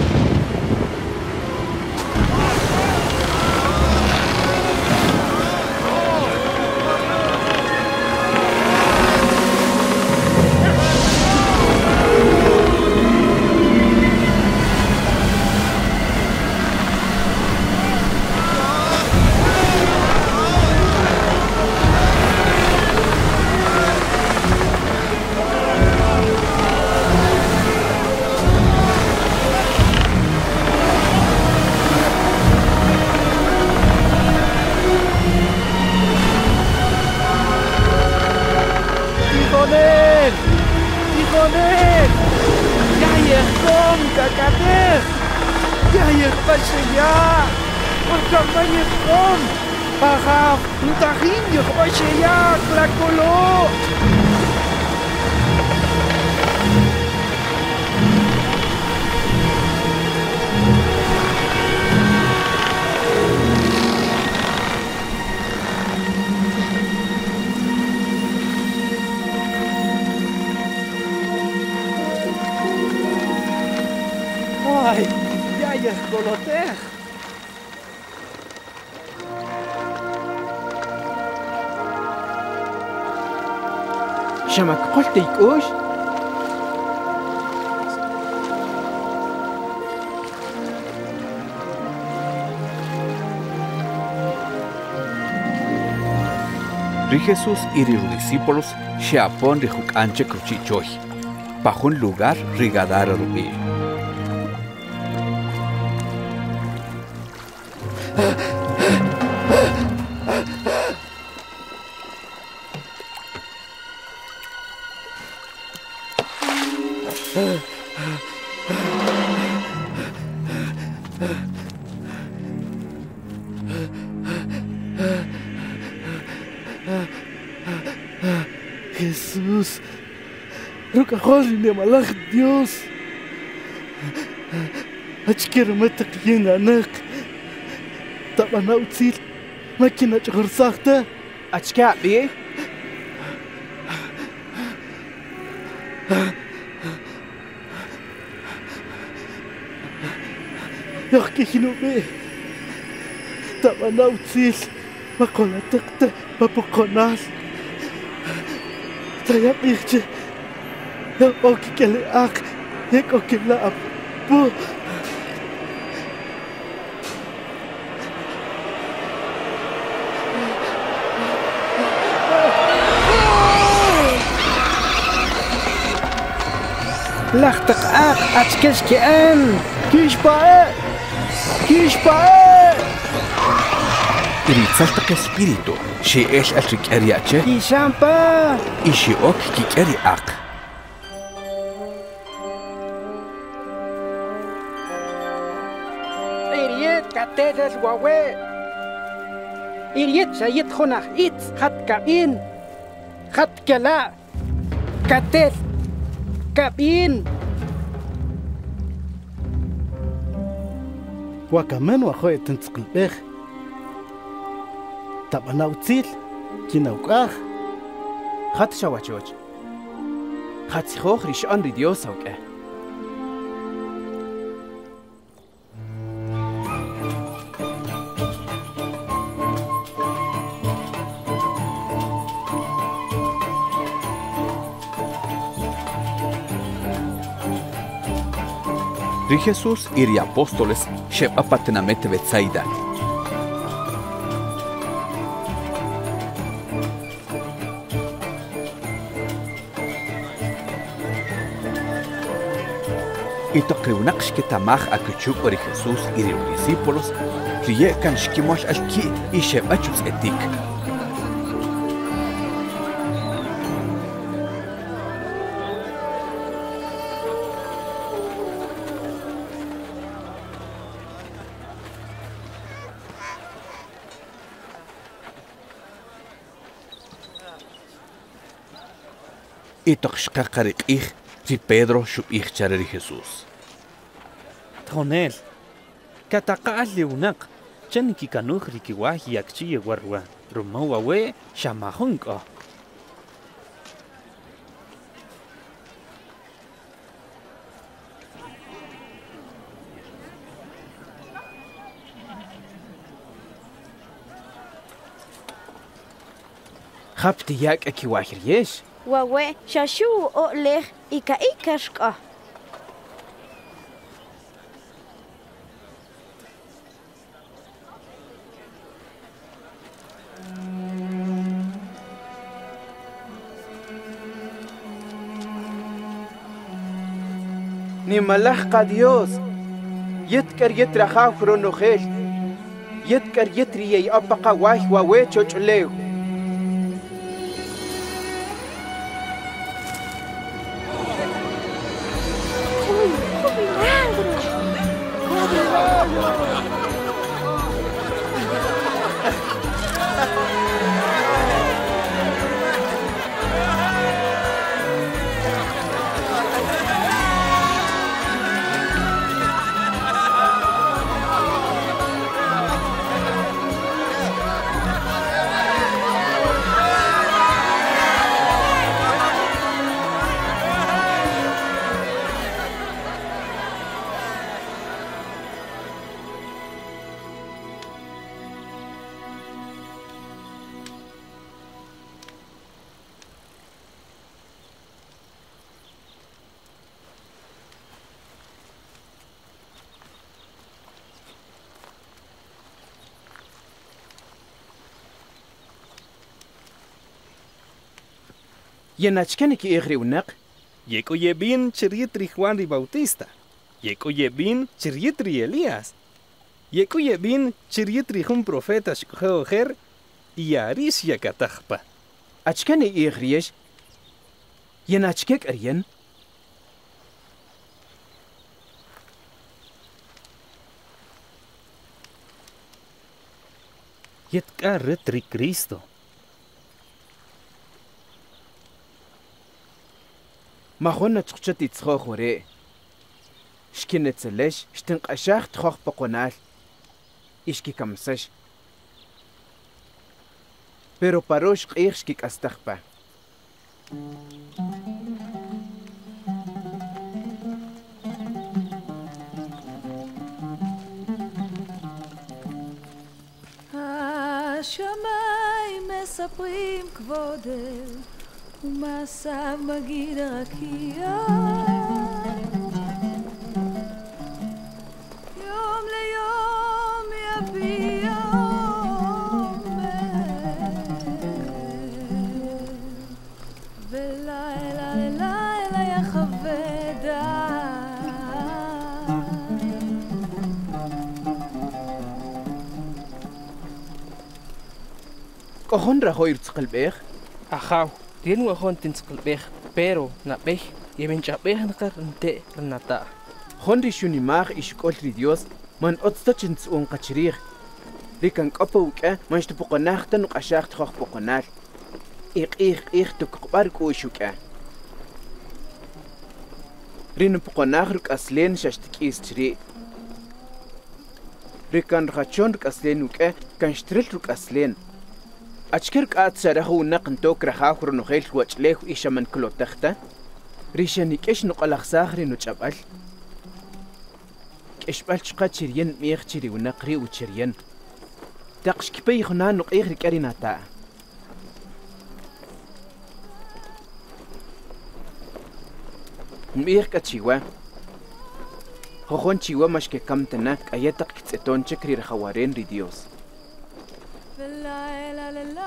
Ay, ya ya coloteja. شمك قلت يكوش Ri Jesús y ri discípulos se apon ri juk anche cruchichoy. Pajun lugar rigadar rubi. Jesús, ruka holy ne malach Dios. Achkir matak yin anak. Tabana utsil, makina chgursakhta. Achka bi? Yahki hinu be. Tabana utsil, makola takta papukonas. Saya pikir, ya oke kali ak, ya oke lah apa? Lachtak ak, atskes kian, kispae, kispae. Iritzaltak espíritu, she es alrik eriache. Ishampa. Ishi ok kik eri ak. Iriet katedes wawe. Iriet shayit khonach it khat kabin. Khat kala. Katet kabin. وكمان واخويا تنتقل بخ طب انا وتسيل كينا وكاخ خات شواچوچ خات سيخوخ ريش ان ريديو سوكه Ri Jesús y ri apóstoles shep apatenamente Betsaida. Y toqriunak shketamaj akuchuk ri Jesús y ri discípulos riye kan shkimosh alki y shep achus etik. Y toqshqaqariq ij ri Pedro shub ij chare ri Jesús. Tonel, kataqal liunak, Chaniki kanuh rikiwahi yakchi warwa. Rumawa we shamahunko. خبتي ياك أكي واحر يش ووي شاشو أوليخ إيكا إيكا شكا نملخ ديوس يتكر يترى خاخرو نخيل يتكر يتري يأبقى واح ووي تشوش ليو يناتشكنك إغري ونق يكو يبين شريتري خوان ري باوتيستا يكو يبين شريتري إلياس يكو يبين شريتري خم بروفيتا شكخو خير ياريس يكتخبا أتشكني إغريش يناتشكك أريان يتكارت ري كريستو ما خونا تشقشتي تسخوخ وري شكينة تسلش شتنق أشاخ تخوخ بقونال إشكي كمسش pero parosh قيخ شكيك أستخبا השמיים מספרים כבודך ומעשיו מגיד הרקיע יום ליום יביע עומר ולילה ללילה יחווה די كهون رهو يرتقل بيخ أخاو دين وهون تنسقل بيخ بيرو نبيخ يبنجا بيخ نقر نتي رناتا هون ريشوني ماغ إشكول ريديوس من أتستجنس أون قشريخ ريكن كأبوك من شتبقى ناختا نقشاخ تخوخ بقنال إيق إيق إيق تكقبارك وشوكا رين بقى ناخرك أسلين شاشتك إيستري ريكن رخاتشون رك أسلين وكا كان شترل رك أسلين أشكرك أتسرخو نقن توك رخاخر نخيل وجليه إيشا من كلو تختا ريشانيك إيش نقلق ساخري نجابال كإيش بالشقا تشريان ميخ تشري ونقري وتشريان تاقش كبي خنان نق إيخري كاريناتا ميخ كتشيوا خوخون تشيوا مشكي كامتنا كأياتك كتسيتون شكري رخوارين ريديوس ليلة ليلة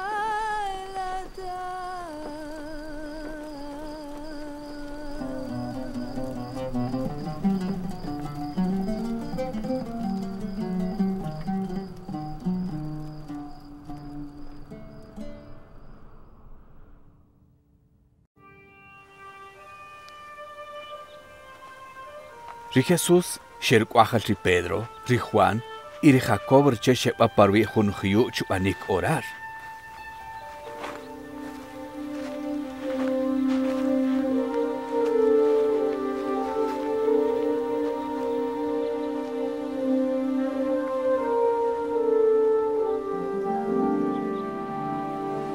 Ri Jesús xerqu aħal ri Pedro, ri Juan, y ri Jacob rche xeqba parwi jun ħju ċuqanik orar.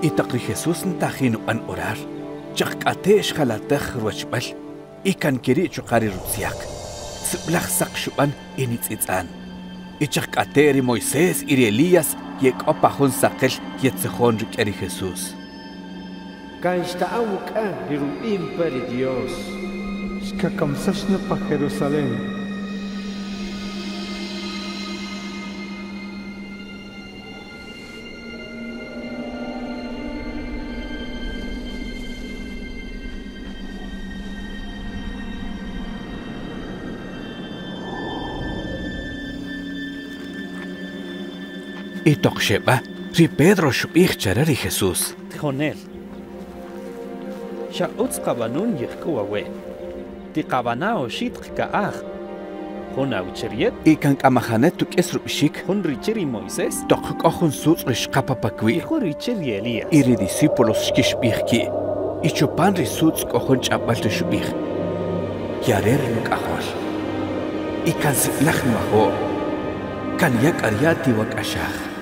itaqri Jesús ntajino an orar chaqatesh khalatach ruachbal ikan kiri chuqari rutsiak tsiblach saq shuban initzitsan ichaqateri Moisés y Elías yeqopahon saqel yetzjon rikeri Jesús Kanstauka riruim per Dios Shkakamsashna pa Jerusalén y toqsheba ri Pedro shubich charari Jesús Tjonel Sha utz qabanun yihkuawe Ti qabanao shit qkaah Hona ucheriet y kan kamahanet tuk esrubishik Hun richeri Moisés toq qohun suts rishqapa pakwi Hijo richeri Elías y ri discípulos shkishbihki y chupan ri suts qohun chabal shubich Yarer nukahol y kan sitlach maho kan yak ariati wak ashah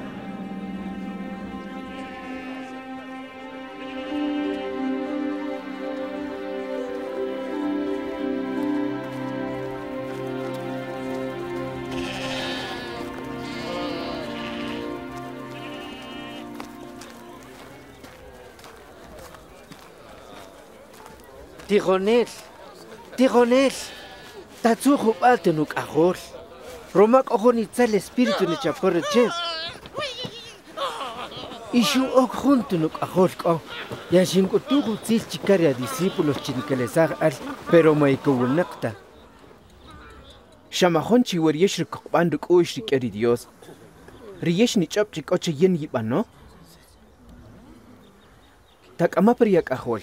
Tijonel, Tijonel, tatsujo altenuk ahol. Romak ojonitza el espíritu ne chaporche. Ishu ok juntunuk ahol ko. Ya shinkutugu tzil chikaria discípulos chinkelezag al, pero maikuunakta. Shamajon chiwariesh rikokbanduk uishrik eri Dios. Riesh ni chapchik oche yen yibano. Tak amapriak ahol.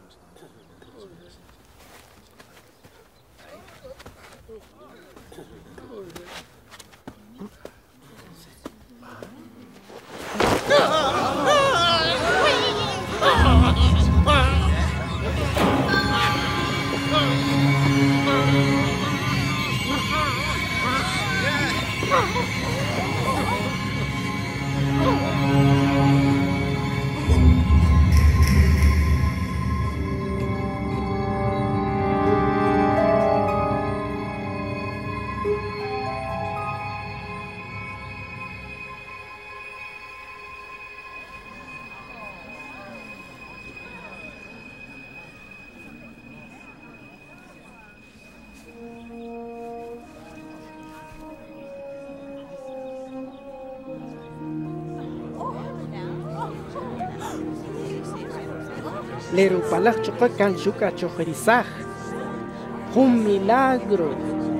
Leru palach chokakan shuka chojerizaj. Un milagro.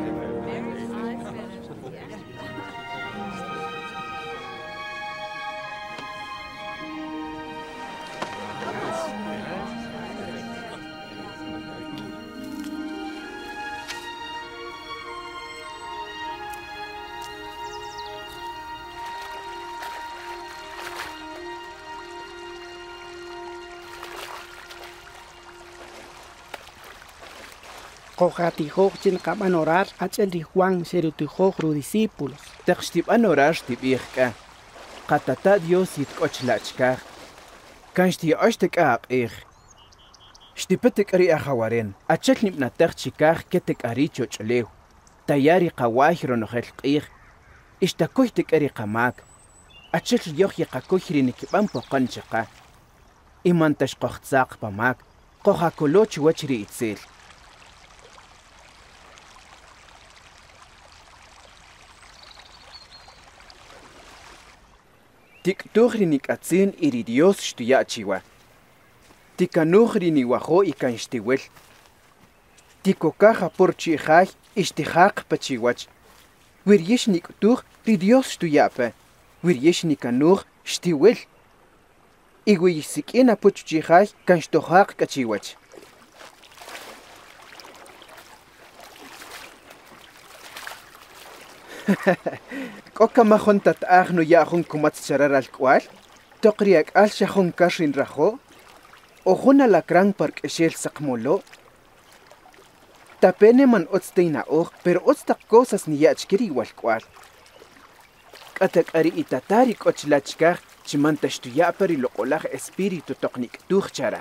Cojatijoj chin kaban orar achen ri Juan serutijoj ru discípulos. Taqshtiban orar shtibihka. Qatata Dios yitkochlachka. Kanshti ashtek aqih. Shtipetek ri ahawaren. Achel nibna taqchikaj ketek aricho chlew. Tayari qawaj ronojelqih. Ishtakoytek ri qamak. Achel yoh yaqakoyri nikiban poqanchaqa. Imantash qoqtsaq pamak. Qojakoloch wachri itzel. Tik tuhrinik atzin iri Dios shtuyachiwa. Tika nuhrini wajo ikan shtiwel. Tiko kaja por chihaj ishtihaq pachiwach. Wir yeshnik tuh ri Dios shtuyapa. Wir yeshnik anuh shtiwel. Iwi sikina puch chihaj kan shtohaq kachiwach. Koka mahon tat agno yahon kumats charar al kwal, tokriak al shahon kashin rajo, o hona la krang park eshel sakmolo. Tapene man otsteina og, pero otstak cosas ni yachkiri wal kwal. Katak ari itatari kochlachkar, chimantashtuya peri loqolaj espíritu toqnik tuchara.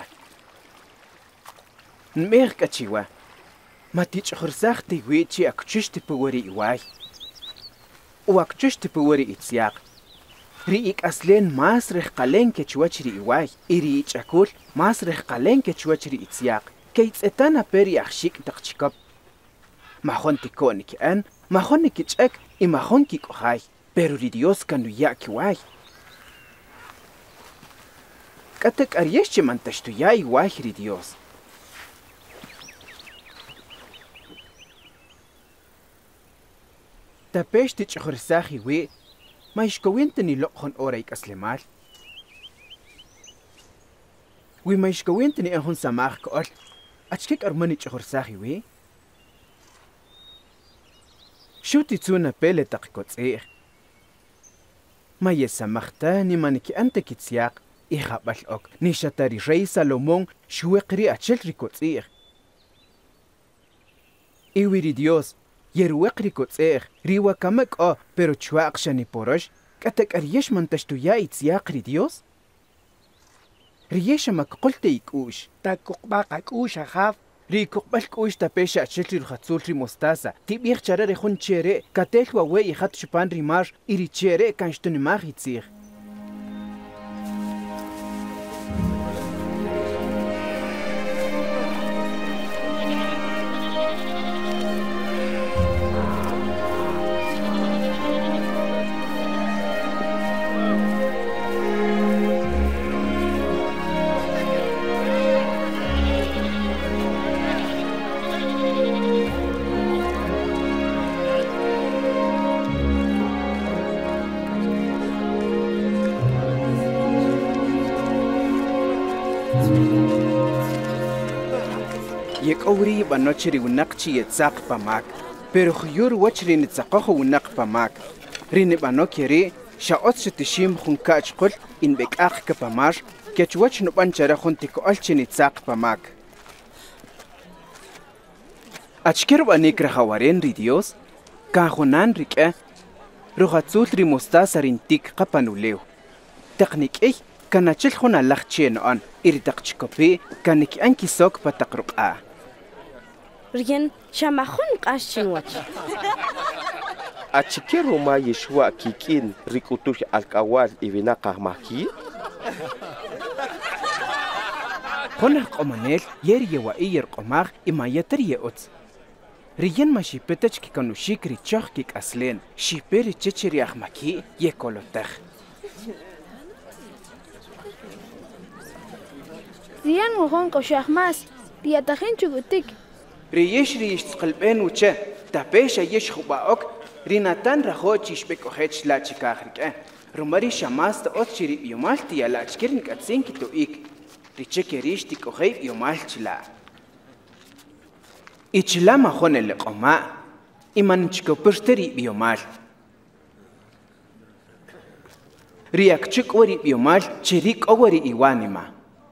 Nmer kachiwa. Matich khursaqti wichi akchushti puwari iway. U akchushti puwari itsiaq. Ri ik aslen mas reh qalen ke chwachri iway. Iri ichakul mas reh qalen ke chwachri itsiaq. Keitsetana peri akhshik taqchikap. Mahon tikon ki an, mahon ki chak i mahon ki qohay. Pero ri Dios kanu ya kiway. Katak aryesh chimantashtu ya iway ri Dios. Tapesh tich khursahi we ma ishkawintani loqhon ora ikaslemal. We ma ishkawintani ahon samach kol. Achkik armani khursahi we. Shuti tsuna pele taqkotsir. Ma yesamahtani maniki anta kitsiaq ihabal ok nishatari rey Salomón shueqri achel rikotsir. Iwiri Dios yerueqri kotsir riwa kamak o pero chuaq shani porosh katak aryesh mantashtu ya itsiaqri Dios. Riyesha mak qolte ikush takuqbaqa kush ahaf Rikuqbal kush tapesha achel rikhatzul rimostaza tibir charare khun chere katel wa we ikhat chupan rimar iri chere kanshtun maghitsir. Yekawri banochri unaqchi yetzaq pamak pero khuyur wachri nitsaqo unaq pamak rin banokeri shaot shtishim khunkach qul in bekaq kapamar kechwach no banchara khuntiko alchini tsaq pamak achker banik rahawaren ri Dios ka khunan rike ruhatzul ri mustasarin tik qapanuleu taqnik'i kanachil khuna laqchen on iritaqchikopi kanik anki sok pataqruqa Rien chamahon qashinwach. Achikero ma Yeshua kikin rikutush alkawal ibina qahmaki. Khona qomanel yer yewa iyer qomag imayater yeots. Rien ma shipetach ki kanu shikri chakh ki aslen shiperi checheri ahmaki yekolotag. Rien mohon koshahmas diatahin chugutik. Riyesh riyesh tqalben uche tapesha yesh khubaok rinatan rahoch ishbekojech la chikajrike rumari shamas ta otchiri yomalti ala chkirin katsin kitoik richekerish tikojey yomalchla ichla mahon el qoma iman chikopurteri yomal riak chikwari yomal chirik owari iwanima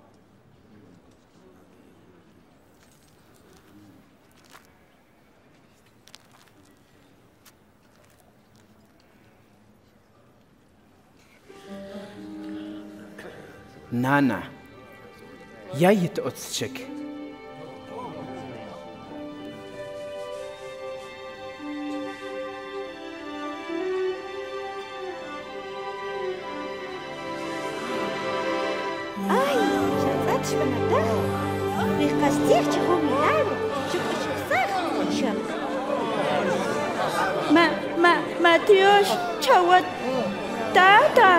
Nana, yayit otschek. Ay, shatach banata. Riqastir chhum milagro. Chukchusaq. Ma ma Matios chawat tata.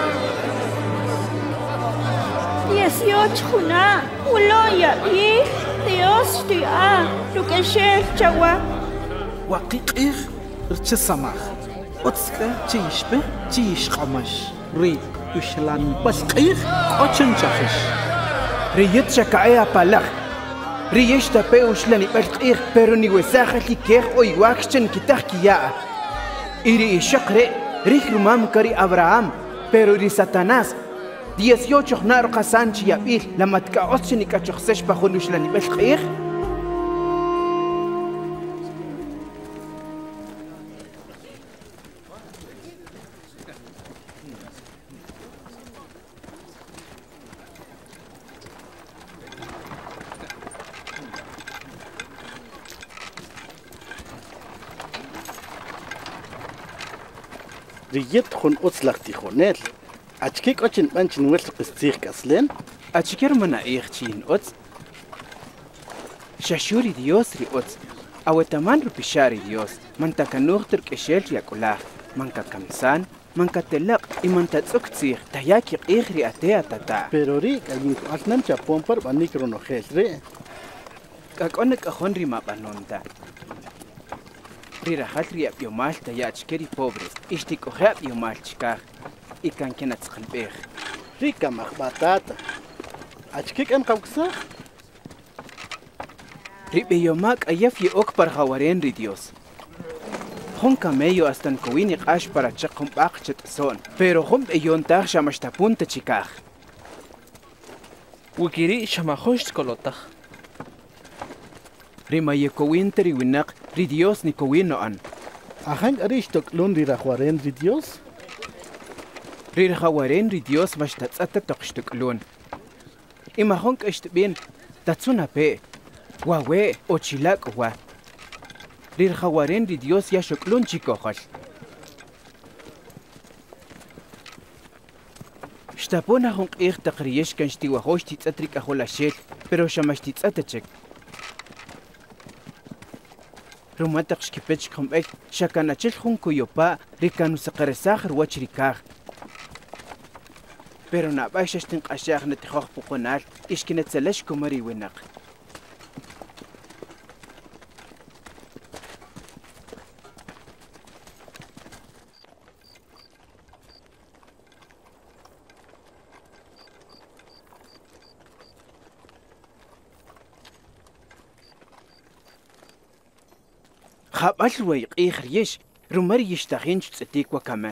dieciocho juna, uloya y Dios te ha, lo que shel chawa. Waqiqir irchisamah. Otska chishbe chish qamash. Ri ushlan basqir qochin chahish. Riyet chakaya palak. Riyesh tape ushlan balqir pero ni wesaja liker o iwakchen kitakkiya. Iri shaqre rihrumam kari Abraham pero ri Satanás dieciocho naro qasanchi yabil lama tkaochni kachoxsesh bajunush la nivel khir riyet jun utzlach tijonel. Achkik ochin manchin wel qistig kaslen. Achker mana ichchin utz. Shashuri Dios ri utz. Awetaman rupishari Dios. Manta kanuchter keshel yakulah. Manka kamsan. Manka telak imanta tsuktsir. Tayaki ichri atea tata. Pero ri kayin alnam chapon par banik ronogel re. Kakonek ajon ri mapanonta. Ri rajat ri apyomal tayachkeri pobres. Ishtikoje apyomal chikaj. Ikan kenat qalbeh. Ri kamak batata. Achkik an qawksah. Ri beyomak ayaf ye ok par hawaren ri Dios. Hon camello hasta nkowini qash para chaqum baqchet son. Pero hon beyon tag shamashtapunta chikaj. Wikiri shamahosh kolotah. Ri mayekowin teri winak ri Dios ni kowino an. Ahan arishtok lun ri rahwaren ri Dios. Ri rahwaren ri Dios mashtatsata toqshtok lun. Ima hon kashtbin tatsuna pe. Wawe ochilak wa. Ri rahwaren ri Dios ya shoklun chikokhal. Shtapona hon qih taqriyesh kanshti wa hoshti tsatrik ahola shel, pero shamashti tsatachek. Rumatak shkipech khumbek shakanachil khun kuyopa rikanu saqaresakhr wachrikaj. Pero na baishashtin qashaq natkhokh puqonal ishkinatsalash kumari winaq. خابل ويق إخر يش رمر يشتغين شتيك وكمان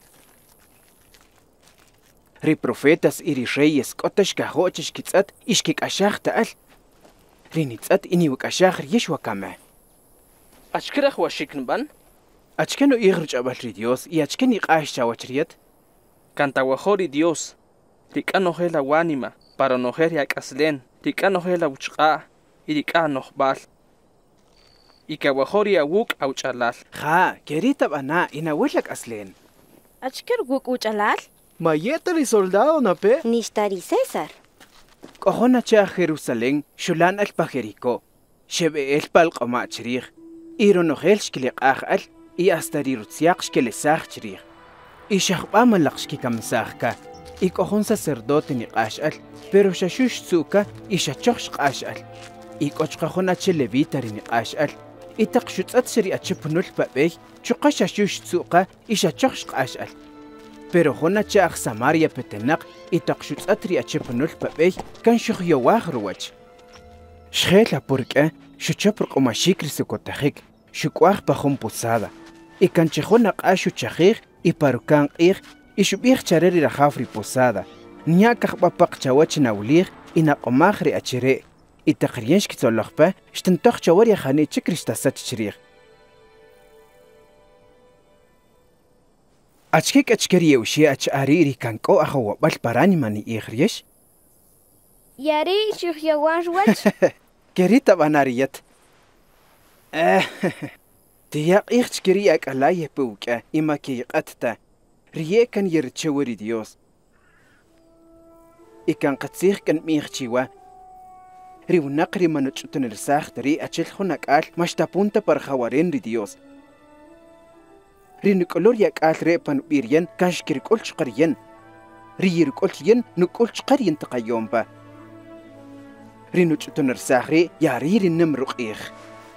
ري بروفيتاس إيري شيس كوتش كهوتش كتسات إشكيك أشاخ تقل ري نتسات إني وك أشاخر يش وكمان أشكرخ وشيكن بان أشكنو إخرج أبال ري ديوس يأشكن يقاش شاوتريت كانتا وخوري ديوس ريكا نوهيلا وانيما بارا نوهير ياك أسلين ريكا نوهيلا وشقاء إريكا نوخبال Ikawahori awuk au chalal. Ha, kerita bana inawelak aslen. Achker wuk u chalal? Mayetari soldado na pe? Nishtari César. Kohona cha Jerusalén, shulan al pajerico. Shebe el pal qama chrih. Iro no helsh klik al i astari rutsiaq shkele sag chrih. I shakhba malaqsh ki kamsagka. I kohon sacerdote ni qashal, pero shashush tsuka i shachosh qashal. I kochqahona chelevitari ni qashal. إتق شو تأثري أتشبنول بابي شقاش شوش تسوقا إيش أتشخش قاشل pero هنا تشاخ ساماريا بتنق إتق شو تأثري أتشبنول بابي كان شخ يواخ روج شخيلا بوركا شو تشبرق وما شيكري سكوتخيك شو كواخ بخم بوسادا إي كان شخونا قاشو تشخيخ إي باروكان إيخ إيشو بيخ تشاريري رخافري بوسادا نياكخ باباق تشاواتش ناوليخ إنا قماخري أتشري التقرينش كتولخبا شتنتوخ شواري خاني تشكريش تاسات تشريخ أتشكيك أتشكري وشي أتشاريري كانكو أخو بالبراني ماني إيخريش ياري شيخ يوان جوات كريتا باناريت آه تياق إيخ تشكريك ألا يبوك إما كي قتتا ريكان يرتشوري ديوس إكان قتسيخ كان ميخشيوا ريو نقري ما نتشتن الرساخ تري أتشل خونك آل مشتابونتا بار خوارين ري ديوس ري نقلور ياك آل ريبان بيريان كاشكي ريكولش قريان ري ريكولش ين نقولش قريان تقايوم با ري نتشتن الرساخ ري يا ري ري نمرق إيخ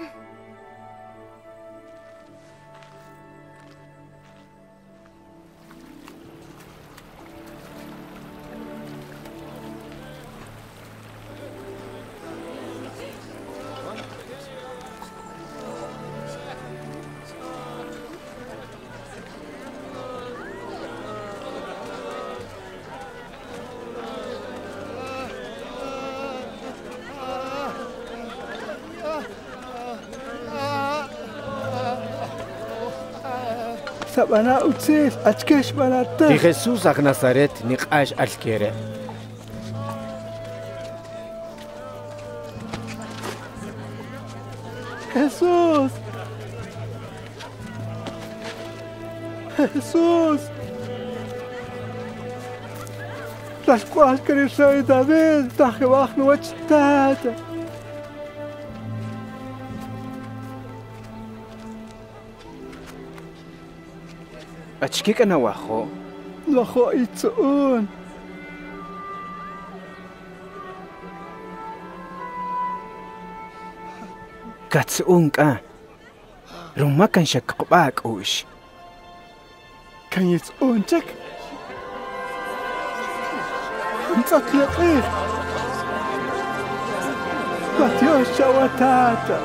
Sabana utsel, achkesh banata. Y Jesús a Nazaret ni qash alkere. Jesús. Jesús. Las cuales que el rey David taje bajo nuestra tata. أشكيك أنا واخو لخو يتسؤون كاتسؤونك آه رما كان شك باك أوش كان يتسؤون تك انتك يقير باتيوش شواتاتا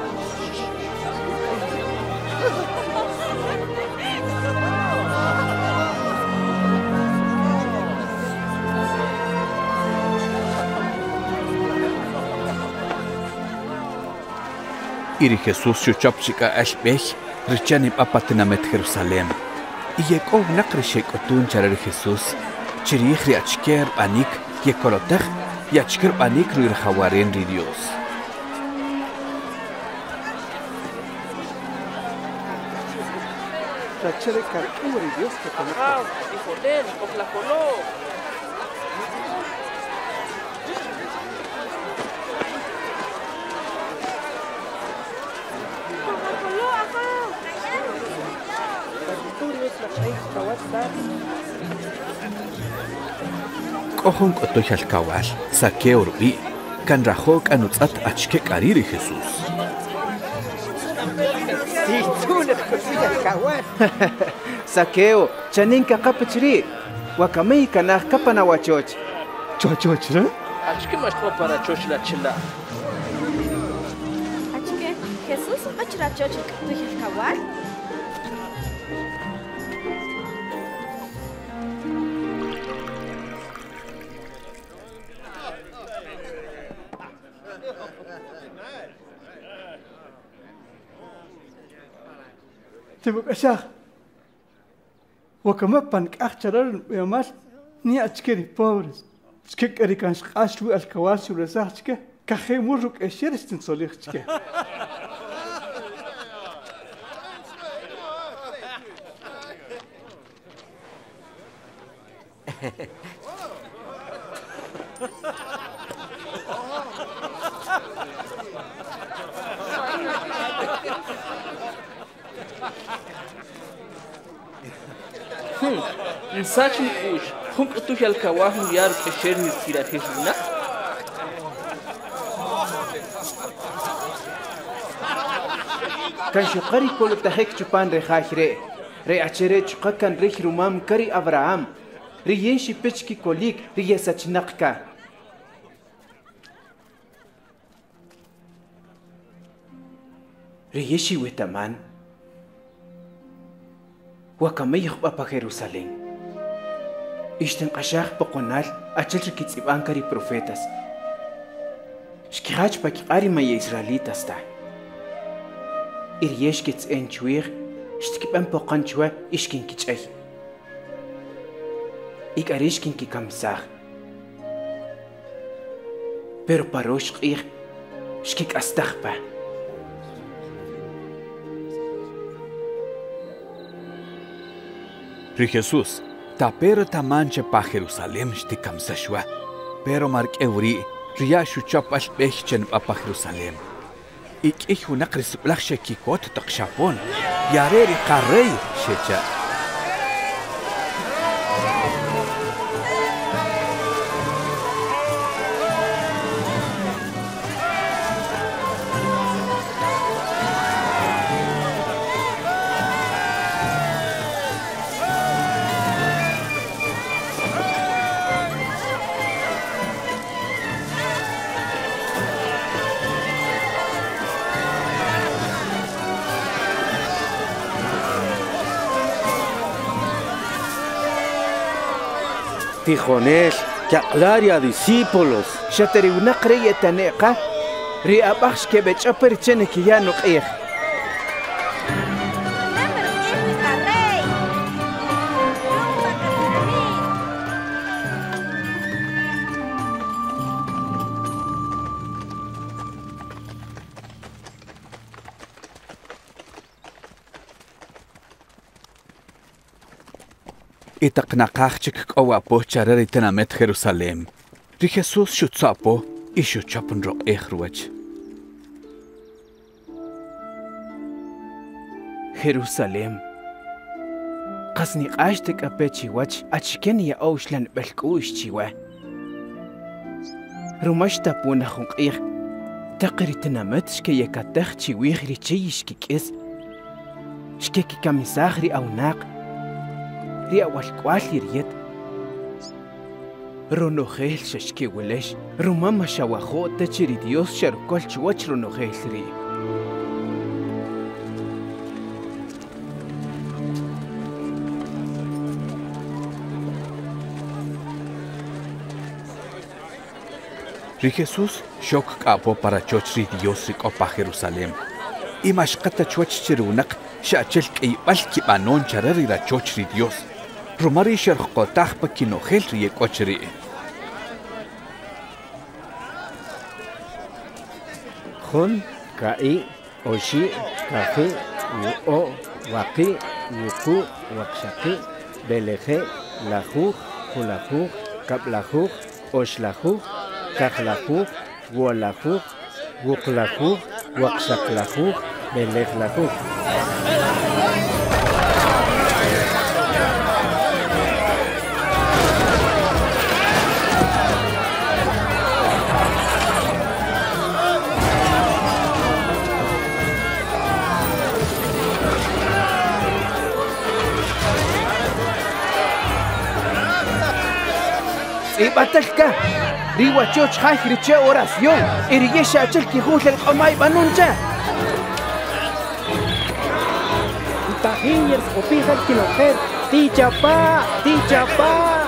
Iri Jesús chuchapchika ashbech richani papatinamet Jerusalem. Y yekov nakrishek otun charar Jesús. Chirich riachker banik yekolotech yachker banik ruir hawaren ri Dios. Rachere karkuri Dios que conozco. Ah, hijo de él, oklaholo. Kohon kotoy halkawal, saqueo rubi, kan rajok anutzat achke kariri Jesús. Saqueo, chaninka kapachri, wakamei kanah kapana wachoch. Chochoch, ¿no? Achke mashto para choch la chila. Achke, Jesús achra choch tu halkawal. تبقى أشاخ وكما بانك أخشرر يوماس ني أتكري بورس تكك أريكانش قاشلو الكواسي ورزاح تكه كخي مرك أشيرستن صليخ تكه Nsachin kush, hunk tu halkawahum yar kesher ni tiratishuna. كان شقري كل تحك جبان رخاش ري ري أشري شقا كان ريح رومام كري أبراهام ري ينشي بيشكي كوليك ري يساتشنقكا ري يشي وتمان وكما يخبأ بخيروسالين إشتن قشاخ بقنال أشلر كتسيبان كري بروفيتاس شكيغاج باكي قاري ما يإسرائيليتاس تا إريش كتس إنشوير شتكيبان بقنشوا إشكين كتشأي إك أريشكين كي كامساخ بيرو باروش قير شكيك أستخبا Ri Jesús, tapero tamanche pa Jerusalem shtikam sashwa, pero mark euri, riyashu chapal bechchen pa Jerusalem. Ik ich hunakris blachshe kikot takshapon, yareri qarrei shecha. Tijonel, que aclaria discípulos. شتري ونقري يتنيقة ري أبخش كبتش أبر تشنك يا نقيخ itaqnaqaqchik k'owapo charari tenamet Jerusalem. Ri Jesús xutzapo y xuchapun roq'ej ruwach. Jerusalem. Qasni qashtik apechiwach achken ya awshlan balkush chiwa. Rumashta puna khunqir. Taqri tenamet shke yakatach chiwih ri chiyish kikis. Shke kikamisah ri awnaq. Ri awal kwali riyet. Ronojel shashke welesh. Rumama shawajo tachiri Dios sharukol chiwach ronojel ri. Ri Jesús shok k'apo para chochri Dios ri k'opa Jerusalem. Imashqata chwach chirunaq xa'chel k'eyb'al kib'anon charari ra chochri Dios. Rumari xerqotaj pa kinojel ri yek'ochri. Jun, ka'i, oshi, kaji, u'o, waqi, wuku, waqshaqi, beleje, lajuj, julajuj, kablajuj, oshlajuj, kajlajuj, wolajuj, wuklajuj, waqshaqlajuj, belejlajuj. Ibatalka, riwa choch hajri che oración, iriyesha achel ki hujla el-qamay banuncha. Tajiners opija kilojer, ti chapa, ti chapa.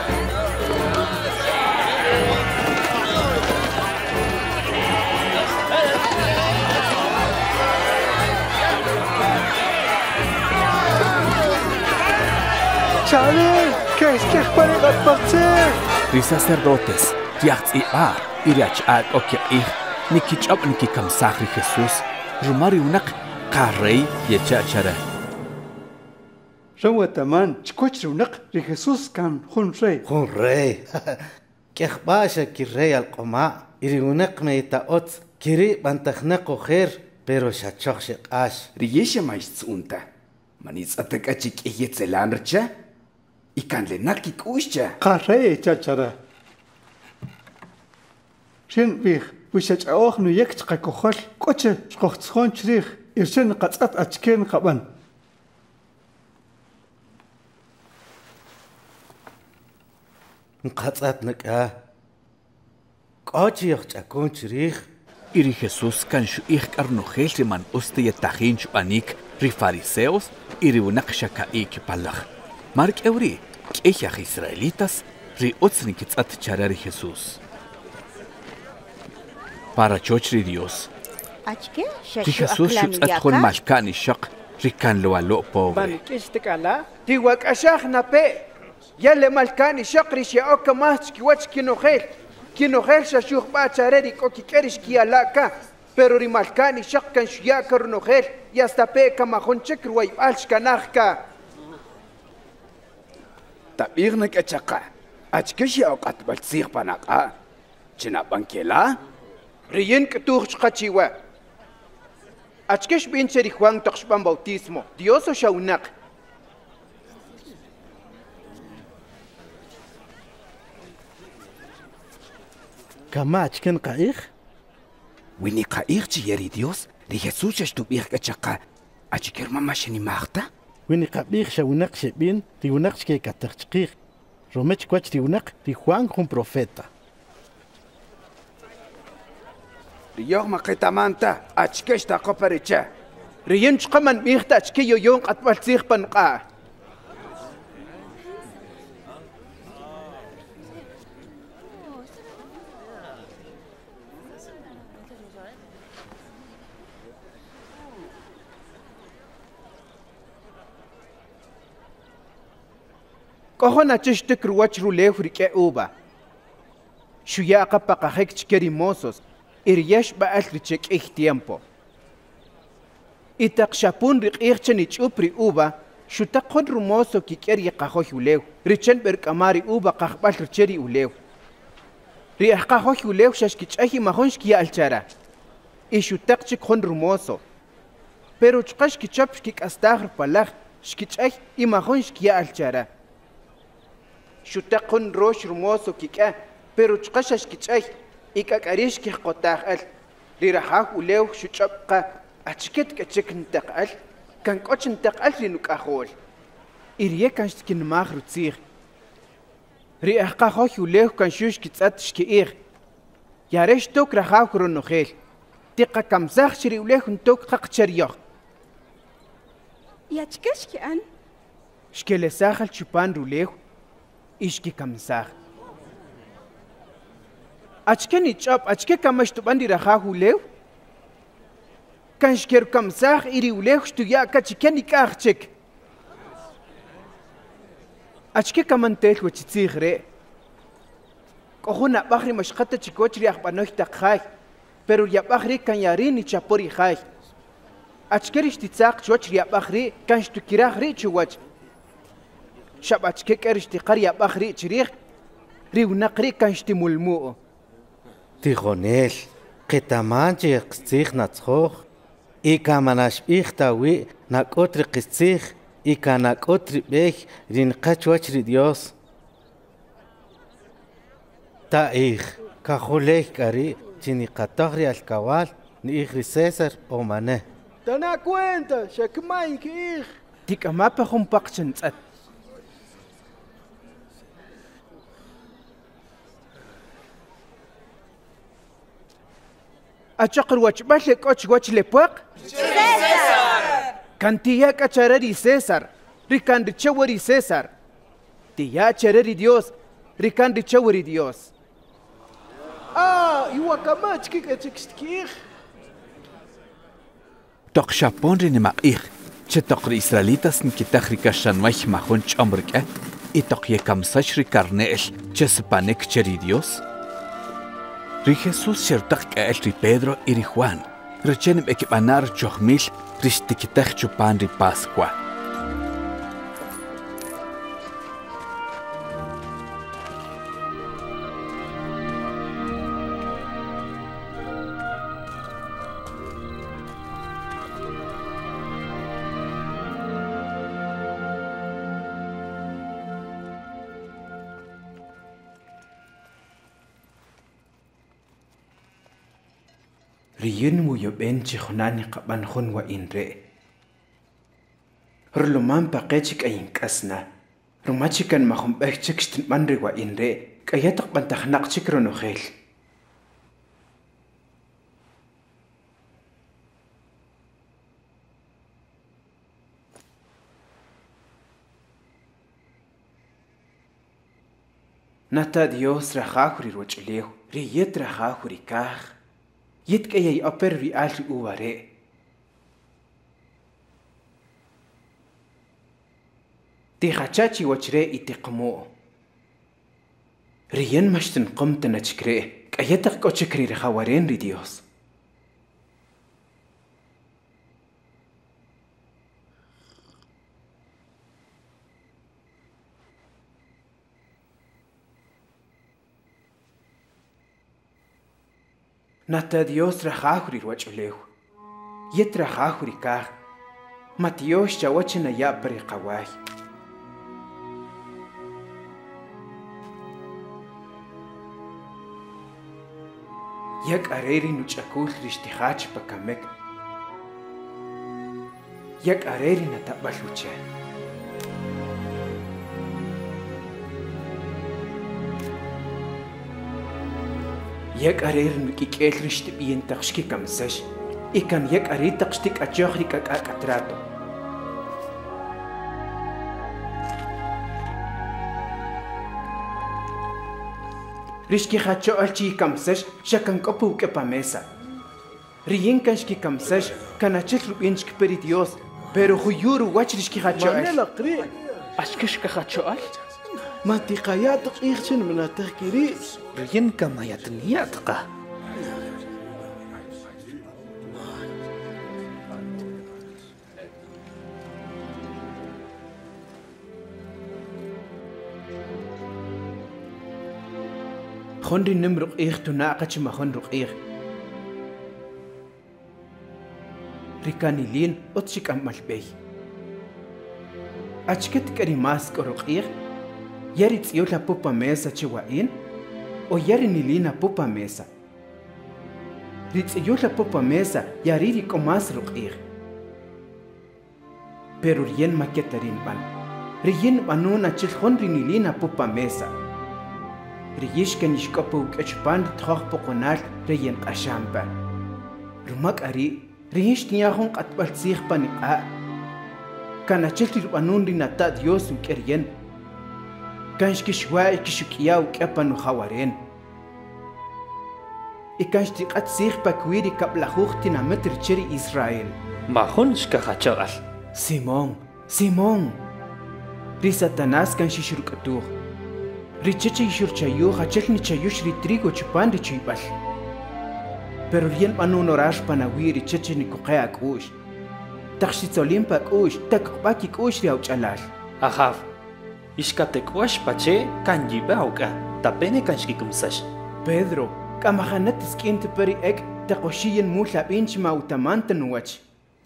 Chale, que es que para la parte. Ri sacerdotes, tiaxtzi'a, iriach'ak okiq'ij, nikich'ab' nikikamsaj ri Jesús, rumari unaq qarrey yecha'chara. Rawataman, chikoch runaq ri Jesús kan jun rey. Jun rey. Kejbasha ki rey al-qoma, iri unaq meita'otz, kiri bantajna qojer, pero shachoq shiqash. Ri yesha maixtz'unta, manitz'atak achik iyetzelan rcha, y kan lenak kikushcha. Qarrey chachara. Shin bih, wishach aoch nu yek chqakokhol, qoche chqochtzkhon chrih, irchen qatzat achken qaban. Qatzat naka. Qoche yochchakon chrih. Iri Jesús kan shu'ij k'arnojel ri man usti yetajin ch'banik ri fariseos iri unaq xaka'ik palaj. Mark Euri, k'ejaj israelitas, ri utz nikitz'at chara ri Jesús. Para choch ri Dios. Ri Jesús xutz'at jun malkan ixaq, ri kan lo alo pobre. Banikishtikala, Tiwak ashaj nape. Yale malkan ixaq ri xia'oka mas kiwach kinojel. Kinojel shashuj ba chareri ko kikerish kialaka. Pero ri malkan ixaq kan xuyaka runojel. Y hasta pe kamajunchik ruaybal xkanajka. Tabirna kachaqa, achkeshi awqat baltzig panaqa. Chinapankela? Riyen ktuj chqachiwa. Achkesh binche ri Juan toqxpan bautismo. Dios o shaunaq. Kama achken qa'ij? Wini qa'ij chi yeri Dios, ri Jesús xtub'ij kachaqa, achiker mama xinimaqta? Wini qab'ij xawnaq xeb'in, ri unaq xkekataq chqij. Romech kwach ri unaq, ri Juan jun profeta. Riyog maqitamanta, achkesh taqopa richa. Riyen chqaman b'ijta achke yoyon qatbaltzig panqa. Qohon achishtik ruwach rulew rike uba. Shuyaqa paqajek chkerimosos. Iriyash ba'al richek ich tiempo. Itaq shapun riq'ij chanich upri uba. Shutaqon rumoso kikeri qahoy ulew. Richen berkamari uba qahbal richeri ulew. Riah qahoy ulew shashkichahi mahonshki alchara. Y shutaqchik hon rumoso. Pero chqash kichap kik astagr palach shkichah y mahonshki alchara. Shutaqon rosh rumoso kika. Pero chqash kichah y kakarish ki qotaq al. Rirahah ulew shuchapqa achket kachek ntaqal. Kan cochen taqal rinukahol. Irie kan skin magrutzir. Riah qahoy ulew kan shush kitsat shkiir. Yaresh tok rahaw kronohel. Tiqa kamzach shri ulew tok qaqchariyoh. Yachkashki an. Shkele sahal chupan rulew. Ishki kamzach. Achken ichap achke kamash tubandi rahaw ulew. Kan shker kamzach iri ulew shtuya kachiken ikachek. Achke kamantel wachitsigre. Kohuna bahri mashqata chikochri akhbanoy taqhay. Pero ya bahri kan yarini chapori khay. Achkerish titsaq chochri bahri kan shtukirahri chuwach. Shabachke kerish tiqar ya bahri chirih. Riwnaqri kan shtimulmu. Tigonel, qitamanchi qtsig natzhoh. Ika manash ichtawi nakotri qitsig. Ika nakotri bech rin qachwachri Dios. Ta ich, kajolech kari, chini katagri alkawal, ni ich César o mané. Tana cuenta, shakmay ki ich. Tika mapa humpakchen tsat. Achaqr wachbashek och wachlepuaq? César! Cantia cacharari César, ricandi chawari César. Tia charari Dios, ricandi chawari Dios. Ah, iwakamach kikachikskir. Tok Japón rinimaqih, che tok Israelitas nkitah rikashanwach mahunch omrke, y tok yekamsach rikarneel, che sepanek cheri Dios. Ri Jesús shertak kael ri Pedro y ri Juan, rechenim ekipanar chohmil ristikitach chupan ri Pascua. Riyun mo yoben chihunani qaban hun wa inre. Ruluman paqechik ayin kasna. Rumachikan mahum bechik shtin manri wa inre. Kayatak bantaknak chikro no khel. Nata Dios rajahuri rochlew. Riyet rajahuri kah. Yitkayay aper ri alri uware. Tihachachi wachre itiqmo. Riyan mashtin qumta nachkre. Kayatak kochikri rihawaren ri Dios. Nata Dios rajahuri rochlew. Yet rajahuri kah. Matios chawachina ya pari qaway. Yak areri nuchakul rishtihach pakamek. Yak areri natabaluche. Yak areri nukikel rishtibien takshki kamsash. Ikan yak areri takshtik achohri kakakatrato. Rishki hacho alchi kamsash shakan kopu ke pamesa. Riyin kanshki kamsash kanachel rubinchki peri Dios, pero huyuru wach rishki hacho al. Manela qri. Ashkashka hacho al. Mati qayatak ikhchin manatak kiri. Riyin kamayat niyatqa. خون رنم رقيق تناقش ما خون رقيق ريكاني لين أتشك أمال بي أشكت كري ماسك رقيق يريد يولا بوبا ميسا تشوائين أو يريني لينا بوبا ميسا ريد يولا بوبا ميسا يريد كوماس رقيق pero rien maketarin ban rien banuna chilkhon rinilina pupa mesa riyish kanishkopu kachpan trokhpo qonal rien qashamba rumak ari riyish tiahon qatbal sikh panika kana chiltir banun rinata dios ukerien kansh kishwa kishukiya ukapanu khawaren ikansh tiqat sikh pakwiri kaplahukhtina metr chiri israel mahon shkahachal Simón, Simón. Ri Satanás kan shishurkatur. Ri cheche ishurchayu hachel ni chayush ri trigo chupan ri chibal. Pero rien manun orash panawi ri cheche ni kuqea kush. Taxitzolim pa kush, takbaki kush ri auchalal. Ahav. Ishkate kush pache kan yibauka. Tapene kan shkikumsash. Pedro, kamahanat skint peri ek taqoshiyen mula binch mautamantan wach.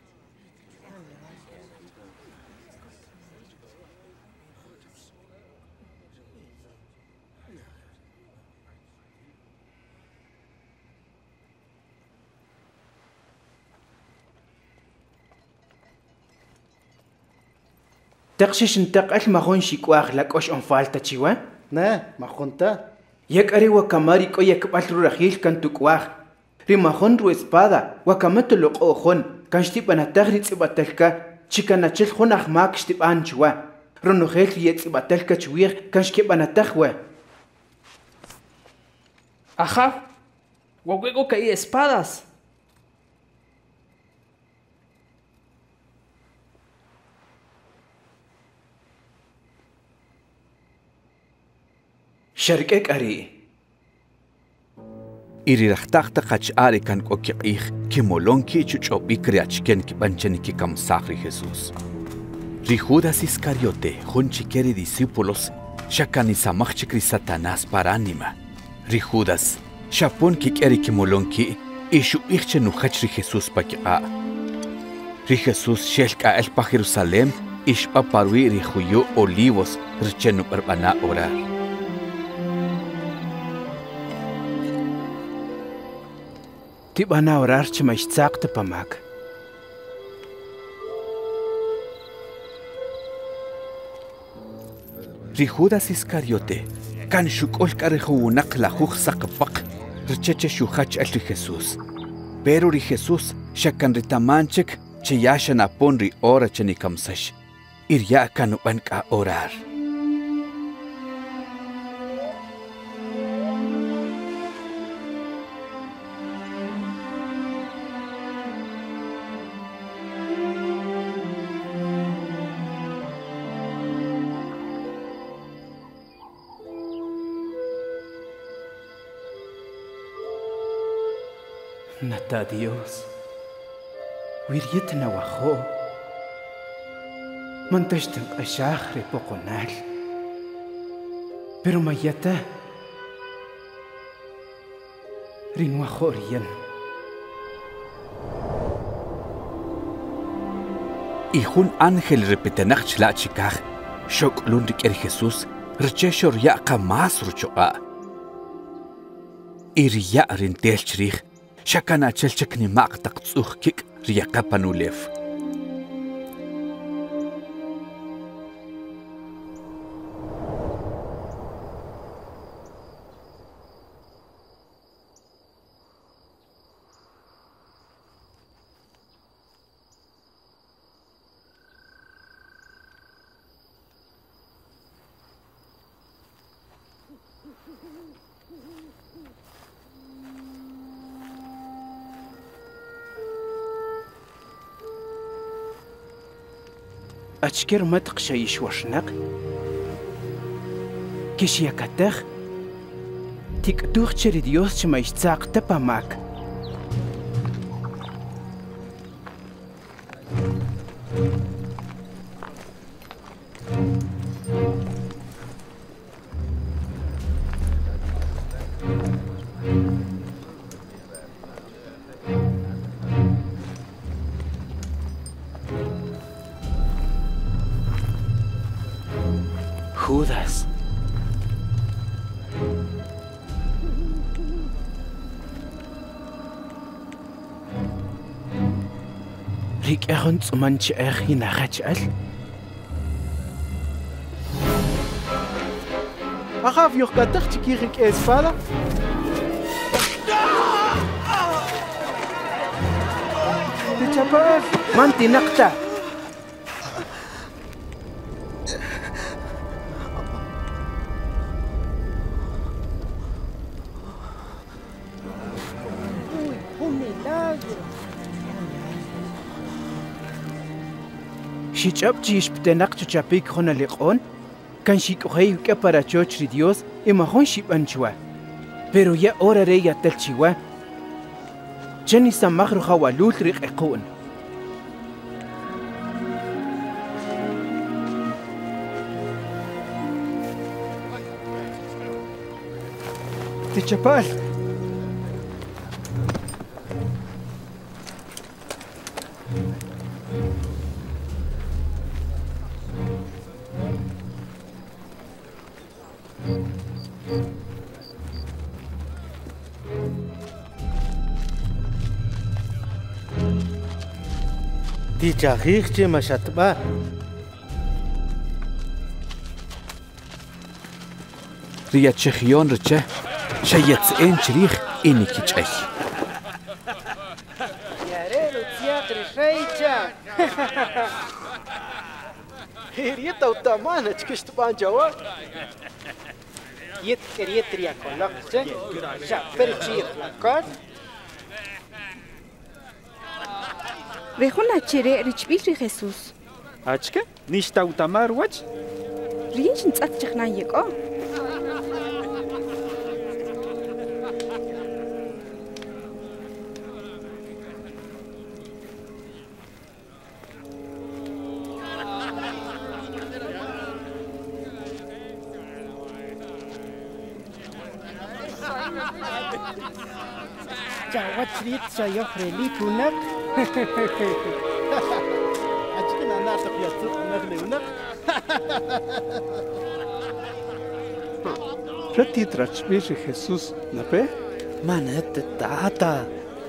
تقشش انتقل مخون شيكواخ لكوش انفالتا تشيوا؟ نا مخونتا يك أري وكماري كو يك باترو رخيل كان تكواخ ري مخون رو اسبادا وكمتو لقو خون كان شتيب انا تغري تسيباتلكا چيكا ناچل خون اخماك شتيب آن چوا رنو خيل يتسيباتلكا چويخ كان شكيب انا تخوة أخاف وويقو كاي اسباداس شركك أري إيري رختاختا قاچ آري كان كوكيقيخ كي مولونكي چوچو بيكرياچكن كي بانچنكي كم ساخري جيسوس ري جوداس إسكاريوتي خونچي كيري ديسيبولوس شاكاني سامخچكري ساتاناس بارانيما ري جوداس شابون كي كيري كي مولونكي إيشو إيخچ نوخچ ري جيسوس باكيقا ري جيسوس شيلكا إل با جيروساليم إشبا باروي ري خويو أوليفوس رچنو بربانا أورار تبانا ورار چما اشتاق تباماك ري جوداس إسكاريوتي كان شوكول كاريخو نقلا خوخ ساقبق رچچ شوخاچ أل جيسوس pero ري جيسوس شكان ري تامانچك چه ياشنا پون ري أورا چني كمسش إريا كانو بانكا أورار Nata Dios, wiriyetna wajo, mantashtan ashahre poconal, pero mayata, rinwajorian. Y un ángel repetenach chlachikaj, shok lundik er Jesús, recheshor ya kamas ruchoa. Ir ya rintel chrich, شكانا تشلشكني ماقتق تسوخ كيك رياقا بانوليف أشكر متق شيش وشنق كيش يكتخ تيك دوخ تشري ديوس شما يشتاق تبا ماك Judas. Rik erhund zu manche er hinachachal. أخاف يوقع تختك يخيك إسفالة تجابال مانتي نقطة شيجاب جيش بتناق تجابيك خنا لقون كان شيك أخي كبارا تشوش ريديوس إما هون شيب أنشوا pero ya ora re ya tel chiwa جني سمخر خوالول ريق اقون تجابال دي جاخيخ ما شتبا ريا تشخيون رجع شيت سئين شريخ إني كيتشاي يا ريلو تياتري شيتشا هيريتا وتامانا تكشت بان جوا يتكر يتري يا كولاكسة شابر تشيخ لكار Rejona chere richbiri Jesus. Achke? Nicht autamar wach? Rinchen tsatchna yeko. Jawat rit saya freli punak. أجكن أنا أعتقد يصير نغلي ونق رتي ترتش بيش خيسوس نبي ما نهت التعاطى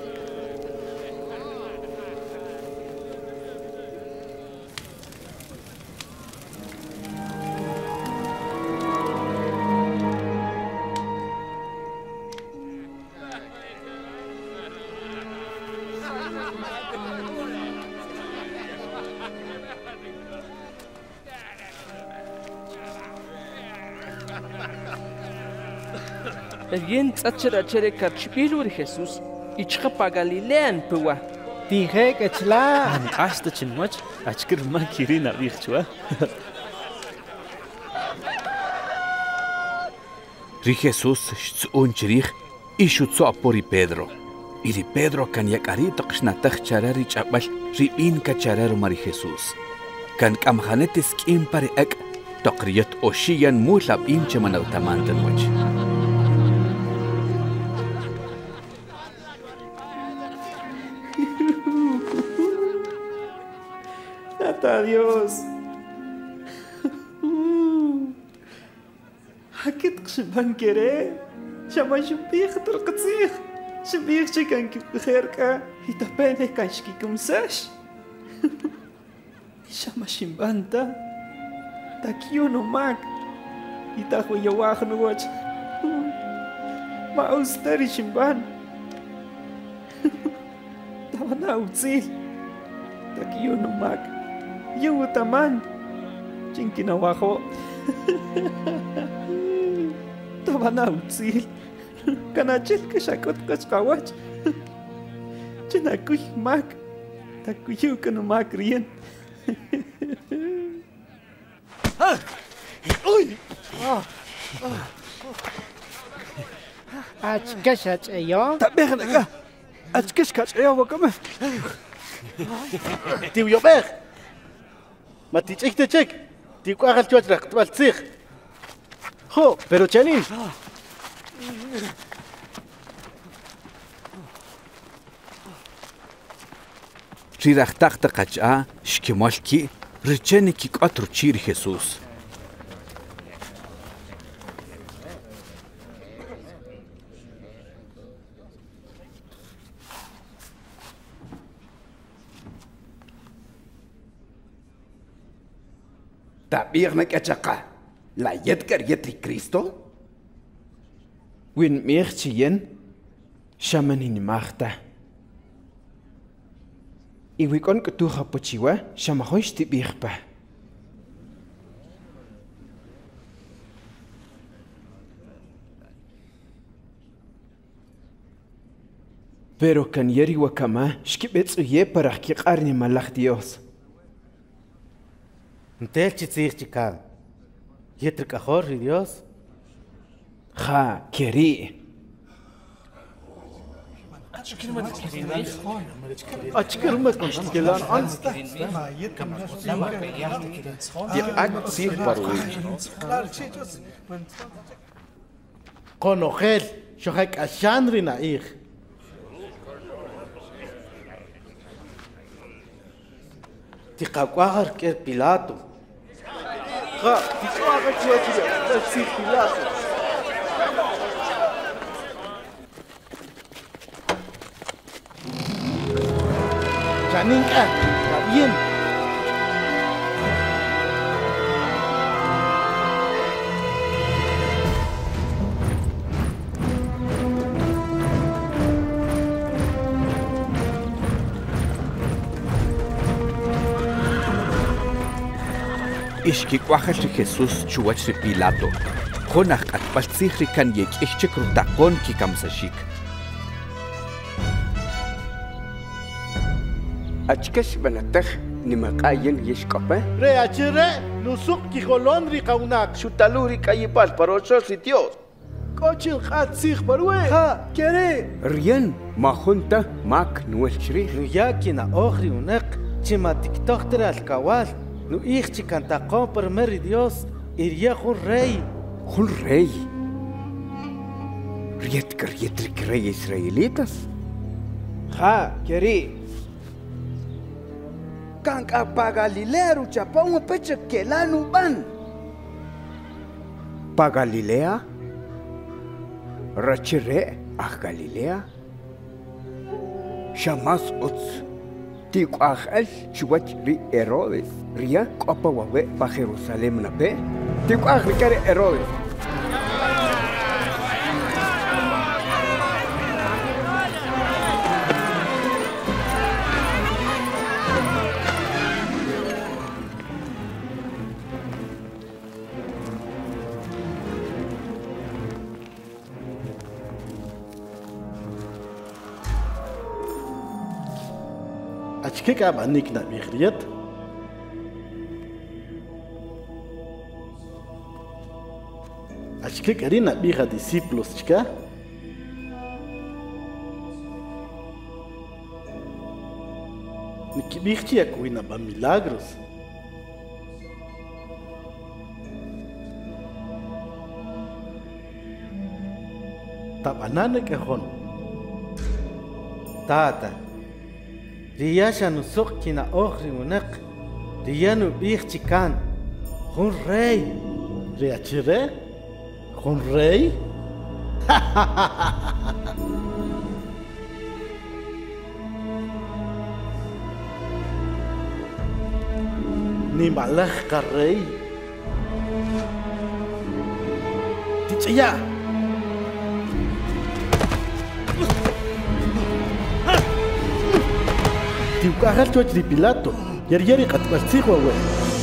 Yen tsachera chere karchpilur Jesus ichqa Galilean puwa dije que chla an asta chinmach achkir ma kirina bichwa Ri Jesus shtzun chrikh ishu tsopori Pedro Iri Pedro kan yakari taqshna taqcharari chapal ribin kachararu mari Jesus kan kamhanetis kim pare ak taqriyat oshiyan mulab inche manawtamantan wach Dios. حكيت قشبان كري شما شبيخ ترقصيخ شبيخ شكان بخيرك يتبيني كان شكيكم ساش شما شمبانتا تاكيونو ماك يتاخو يواخن وجه ما أستري شمبان تاوانا أوتسيل تاكيونو ماك يو تمان جنكي نواخو توانا وتسيل كنا جلك شاكوت كشقاوات جنا كوي ماك تاكويو كنو ماك ريان اوي اتكش اتيو تبيخنا اتكش كاتيو وكمل تيو يوبيخ ما تيجيك تيجيك تيجو أغل توجرك تبال تسيخ خو pero chalin Rirach taqta qacha shkimolki richeni ki qatru chir Jesus Tabirna kachaqa. La yetkar yetri Cristo? Win mirchien shamanin marta. Iwikon ketuha pochiwa shamahosh tibirpa. Pero kan yeri wakama shkibets uye para ki qarni malach Dios. Ntel chitzirchikan. Yetri kahor Dios. Ha, keri. Açıkır mı gelen an? Yek sih baru. Konogel, shohek ashandri na ich. Tiqaqar ke Pilato. Ha, tiqaqar ke Pilato. Janin ka, kain. Ishki kwahal Jesús chuwach Pilato. Jonach atpaltzihri kan yek ichchik rutakon kikamsashik. Achkesh banatach ni maqayen yeshqapa. Re achire nusuk kijolon ri qaunak. Shutaluri kayipal parochos y Dios. Kochil qatsig barwe. Ha, kere. Rien mahunta mak nuelchri. Nu yakina okhri unak chima tiktokhtra alkawal. Nu ichchi kanta compar meri Dios iria khun rey. Khun rey. Riet krietrik rey israelitas. Ha, keri. Kan pa Galilea chapa un peche que la nuban. Pa Galilea? Rachire a Galilea? Shamas uts. Tiqach el chuach ri Herodes. Ria qopa wawe pa Jerusalem na pe. Tiqach ri kare Herodes. Achkik ab anik na bigriet. Achkik arina biga discípulos chika. Nikibigti akuina ba milagros. Tabanane kejon. Tata. Riyasha nusuk kina okhri unak. Riyanu bih chikan. Khun rey. Riyachire? Khun rey? Ni malah ka rey. Tichaya. Tiukagal choch di Pilato. Yari yari qatbaltsiqwa we.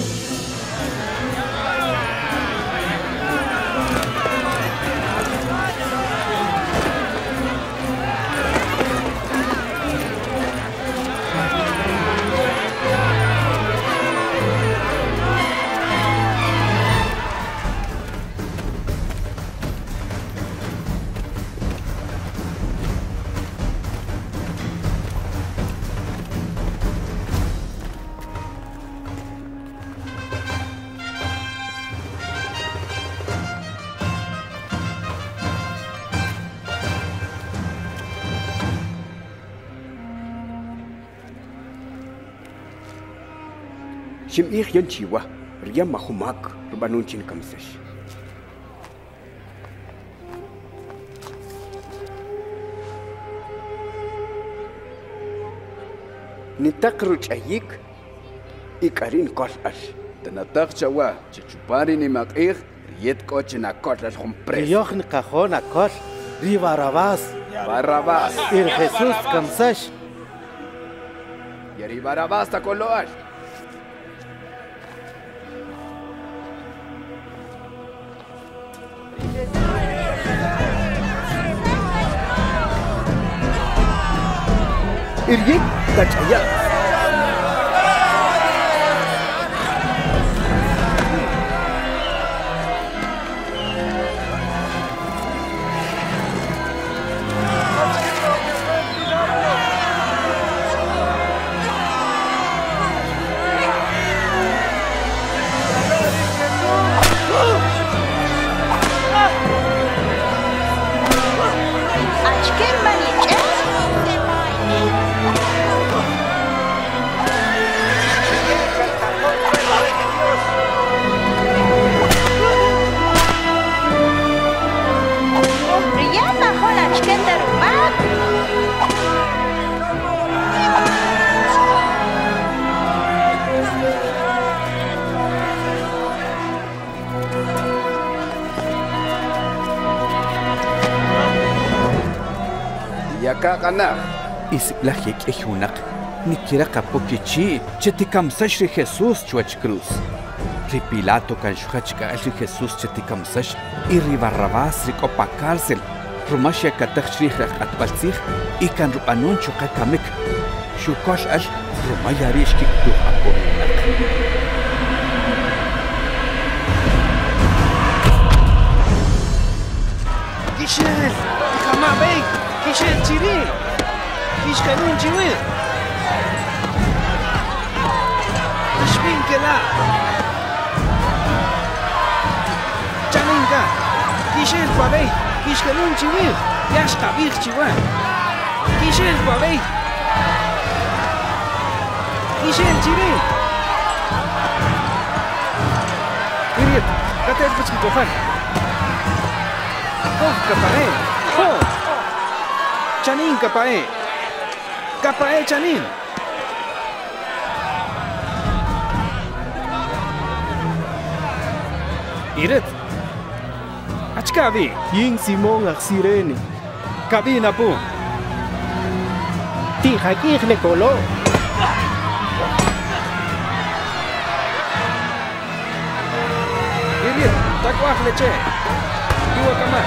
Shim ich yan chiwa, riya mahumak, rubanun chin kamsash. Nitakru chayik, ikarin kol al. Tanatak chawa, chichupari ni mak'ij, yet coche na kotla compres. Rioch ni cajón a col, ri Barrabás. Barrabás. Ir Jesús kamsash. Yari Barrabás ta koloal. Iryik tachaya. Kakana. Isiblah yek ejunak. Ni quiera capoquichi. Cheticamsash ri Jesús chuach cruz. Ri Pilato canchuachka ri Jesús cheticamsash. Y ri Barrabás ri copa cárcel. Rumashia katach ri atbalzich. Y can rupanon chukakamik. Shukosh al rumayarish kiktu aporinak. Gishel, Kamabey. Kishel chiri, kishkanun chiwi, kishpin kela, chaninka, kishel pabey, kishkanun chiwi, yash kabir chiwa, kishel pabey, kishel chiri. Iriet, katet puchkitohan, oh kapare, oh. Chanin kapae. Kapae chanin. Iret. Achkabi. Yin Simón Axireni. Kabina pu. Tija le colo. Iret. Takwah leche. Dua kamar.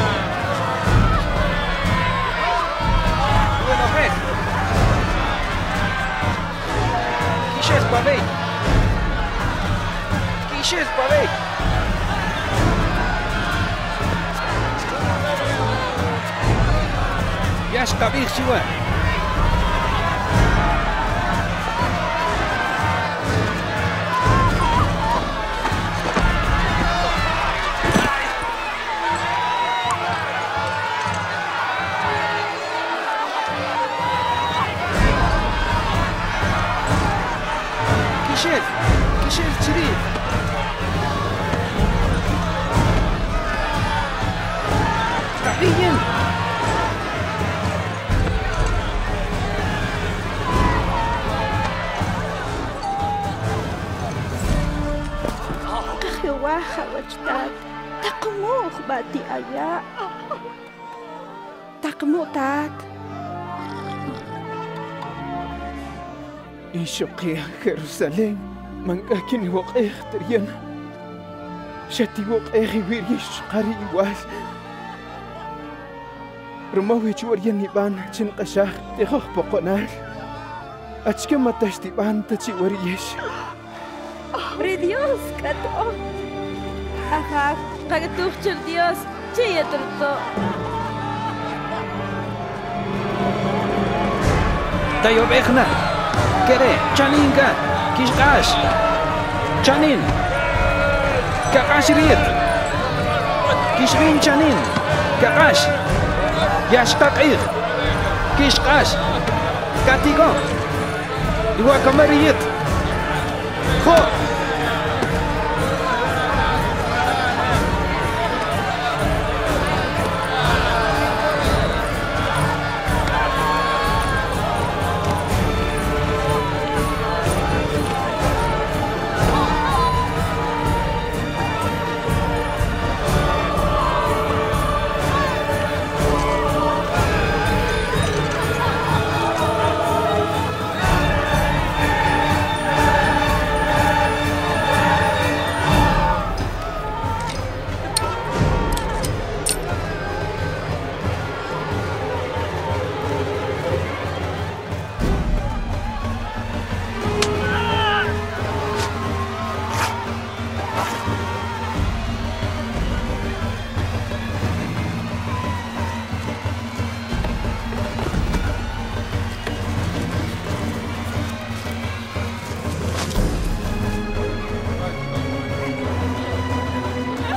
Kishes pavei. Kishes pavei. Yash kabir shiwa. Kishel, Kishel chiri. Kabiyen. Kahiwa hawajtat. Takumuh bati aya. Takumutat. إيشقيا جيروساليم من أكن وقيه تريان شتي وقيه ويريش قري واس رموي جوريان نبان جن قشاخ تخخ بقنال أتشكم تشتي بان تشي وريش Dios kato Ajá Kagatuchel Dios Cheye truto Tayo bekna Kere, chaninka, kishkash, chanin, kakash riet, kishrin chanin, kakash, yashkakir, kishkash, katigo, iwa kamariet, ho.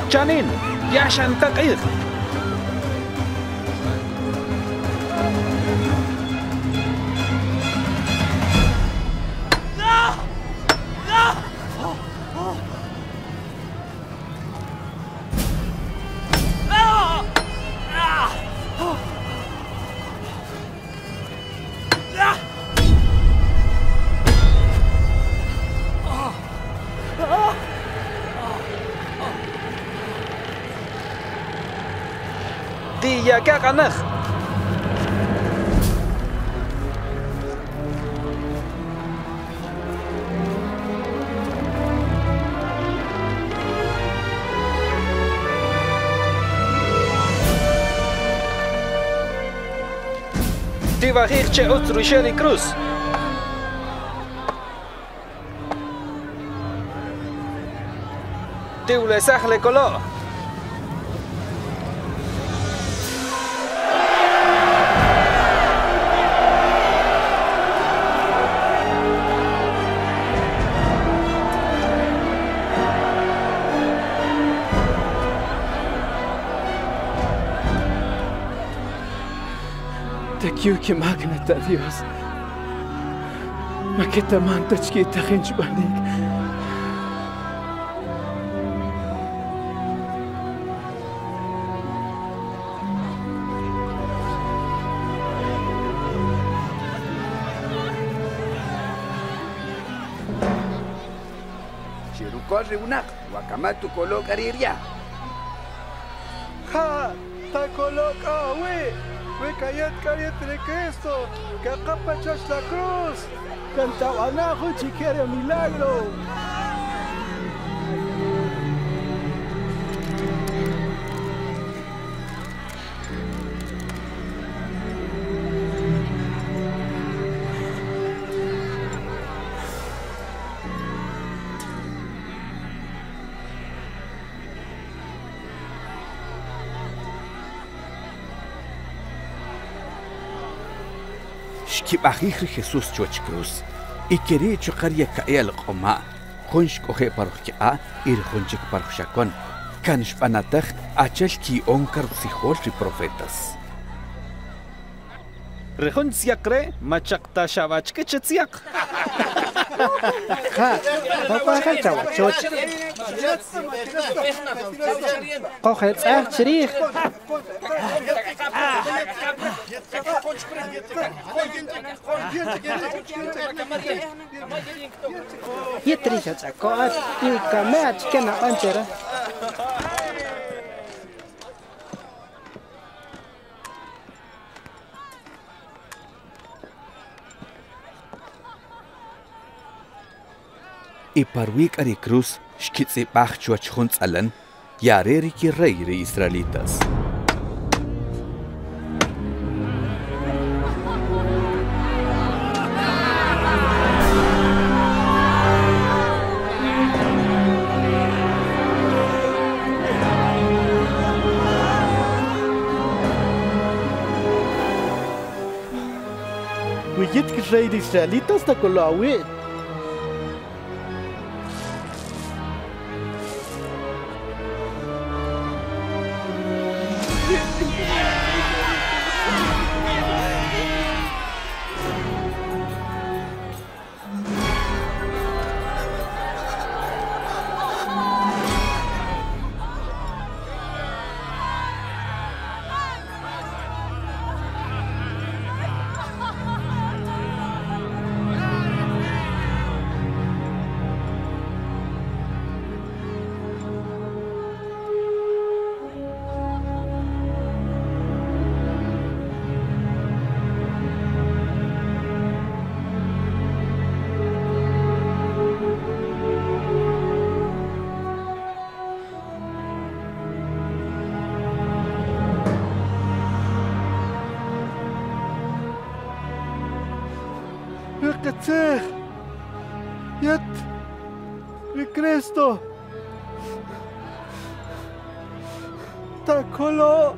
chanin, yashan taqir. يا كاغنخ دي واخير تشي اوترو شيري كروس دي ولا ساخلي كولو Takiuki magneta Dios. Maketa mantachki tahinch banik. Chirukorri unak, wakamatu kolok ariria. Ha, ta kolok awe. We kayet kayet de Cristo, que acapachas la cruz, cantabanajo chiquere milagro. que barrir Jesus George Cruz e querer chocar e cair como خونش کوه پرخی آ ایر خونچک پرخشکن کنش پناتخ آچش کی اونکر سیخوش ری پروفیتاس رخون سیاکره مچک تا شواچ که چتیاک ها بابا خالتوا چوچ قخت اه شريخ يتريش اتساكوات يكامات كنا انجرة y parwik ari cruz shkitsi bachchu achhuns alan yareri ki rey re israelitas Wiyit ki rey de israelitas ta kolawi Katsir Yet Cristo Takolo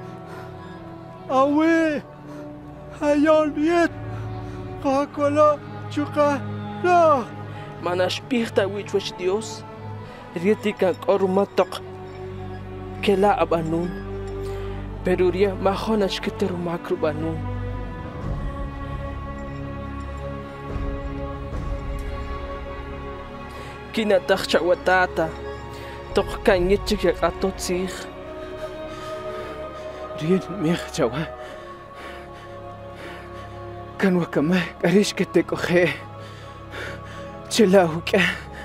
Awe Hayol Yet Kakolo Chuka No Mana spirta wichwech Dios Rietika korumatok que la abanun, pero ria mahonash que te rumakru banun. Kina tacha watata, tok kanyitchik yak atotzich. Rien mir chawa. Kan wakama karish que te coge. Chela huka.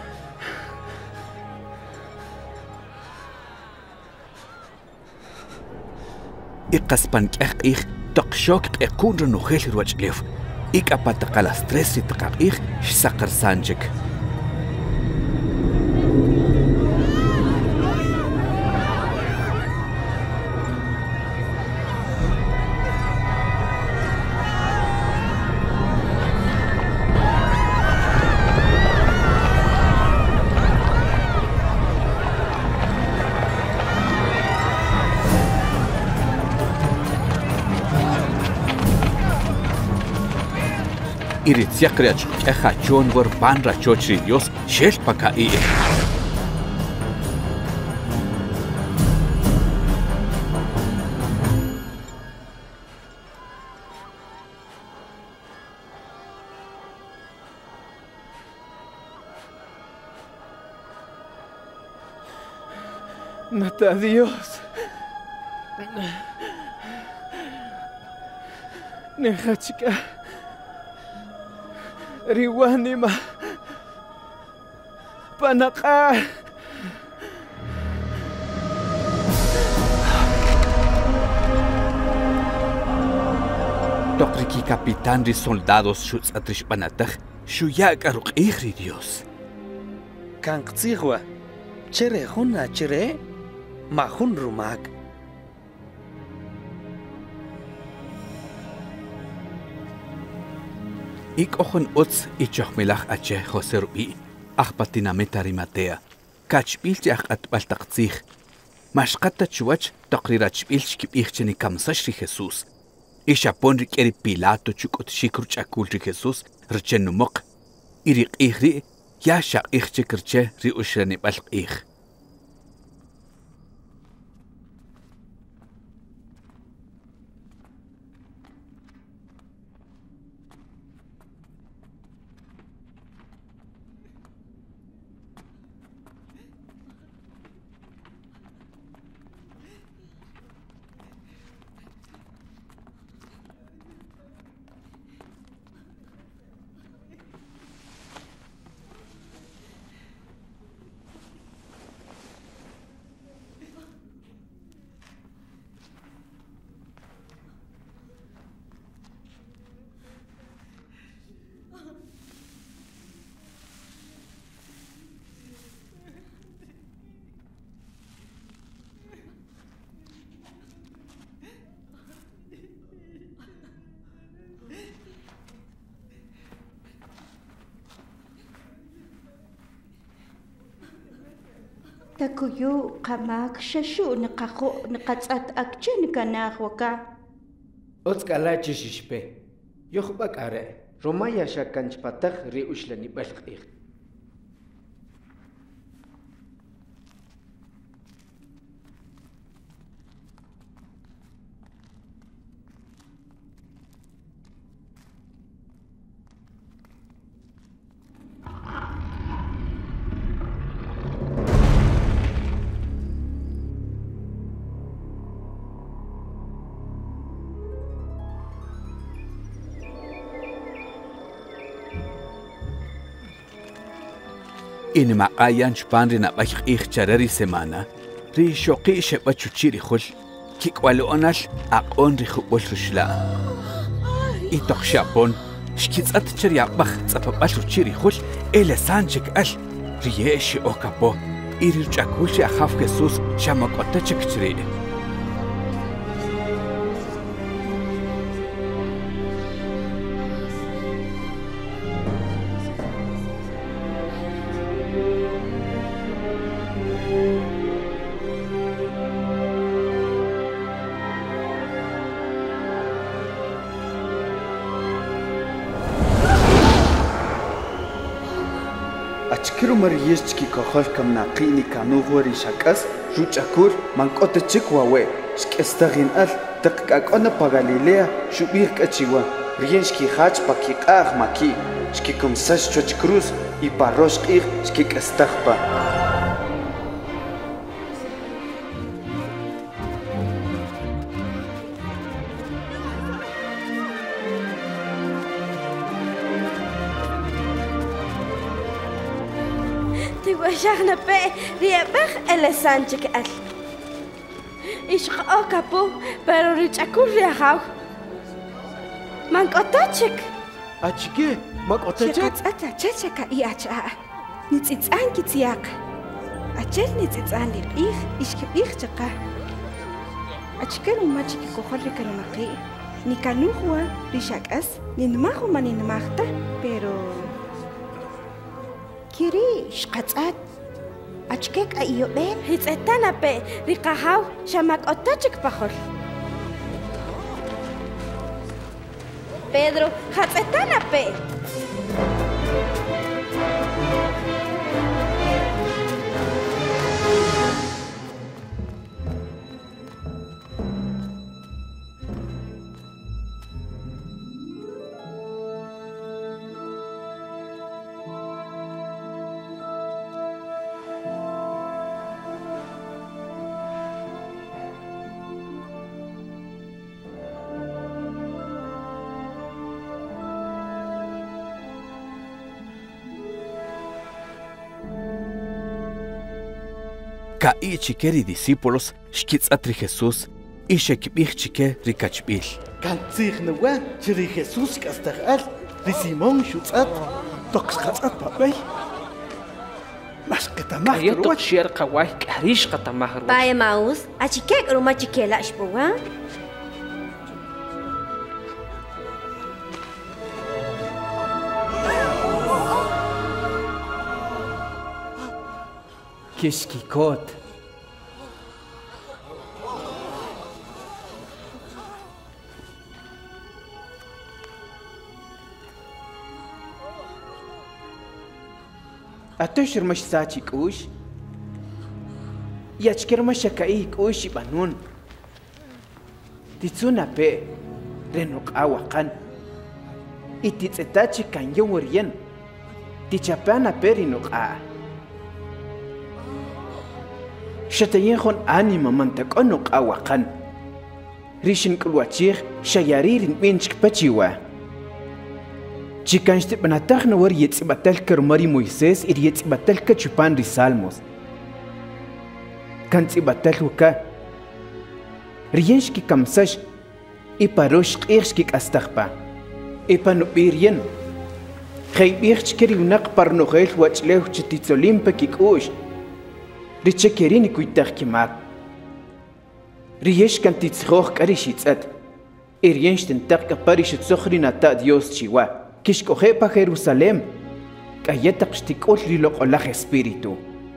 Iqaspan k'eq'ij toqxok q'equn runujel rwach'lew. Ik'apataqa las tres ritqaq'ij xsaqarsanchik. Iritsiakriach k'eja chon war pan rachochri Dios shel paka'i. Mata Dios. Nejachika. Riwanima Panaka Tokriki capitán de soldados shutz atrish panatach shuyak aruk ihri Dios. Kanktzihwa chere huna chere mahun rumak. Ik ochen ots ichach melach ache José Rubi achpatina metarimatea. Kachpilti ach atbaltaqtzich. Mashqata chuach taqrirach bilch kib'ichcheni kamsashri Jesús. Ishapon rik'eri Pilato chuk'ut shikru ch'akulri Jesús rchenumoq. Iriq'ij ri ya shaq'ij chikirche ri ushranib'al q'ij. Takuyu qamak shashu niqaqo niqatz'at akche nikanaj waka. Otzkalachi shishpe. Yoqbak are. Romaya shakanchpataj ri ushlanib'al q'ij. Inma ayan chpanri na bach ich charari semana. Ri shoqi sheba chuchiri khul. Kikwalo onal aqon ri khubol rishla. Itoq shapon. Shkitsat chir yabach tsapabal chuchiri khul. Ele sanchik al. Rieshi okapo. Iri chakul akhaf Jesus shamakota chikchri. Achkiru mariyechki kohol kam naqini kanughwari shakas ruch'akur mank'ote chikwawe xk'estagin al taqk'ak'ona pa Galilea xub'ij k'achiwa rien xkijach pa kiq'aj maki xkikumsax chuach cruz y pa rox q'ij xkik'estajpa Tiwashagna pe riabaj elesanchik al. Ishqa kapu pero richakur riahaw. Mankotachik. Achike mankotachik. Ata chachaka I acha. Nitsitsan kitsiak. Achel nitsitsan liqih ishkibih chaqa. Achkeru machiki kohorri kalimaqi. Nikanuhwa rishakas ninmahu maninmaqta pero Kiri shqatzat achkek ayoben hitsetana pe riqahaw shamak otachik pahol Pedro hatsetana pe Ka'i chikeri discípulos xkitz'atri Jesús y xekib'ij chike rikachb'il. Kantzij newa chiri Jesús k'astaj'al ri Simón xutz'at toqsqatz'at papay. Masqetamaj Kayo tokxier qaway k'arix qatamaj ruach. Baya maus achikek rumachikela xpuwa Kishkikot. Atoshir mash sachi kush. Yachker mashakai kush banun. Titsuna pe renok awakan. Ititsetachi kan yowurien. Tichapana perinok a. Shatayenjon anima mantakonok awakan. Rishin kulwachir shayaririn minchk pachiwa. Chikanshte banatagna war yetzibatal kermari Moisés ir yetzibatal kachupan ri salmos. Kantzibatal huka. Rienshki kamsash iparosh qirshki kastagpa. Ipanupirien. Khaybirchkeri unak parnogel wachleu chititzolimpa kikush. Richekerini kuitagkimak. Riesh kantitzroch karishitsat. Irienshten takka parishitzochri nata Dios chiwa. Kishkoje pa Jerusalem. Kayetak shtikol rilok olah espiritu.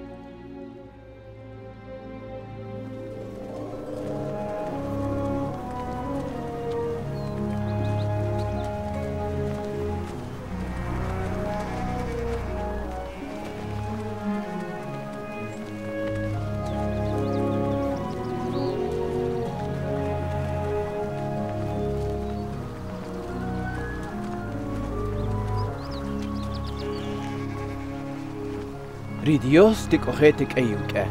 Ri Dios tikojetik ayuka.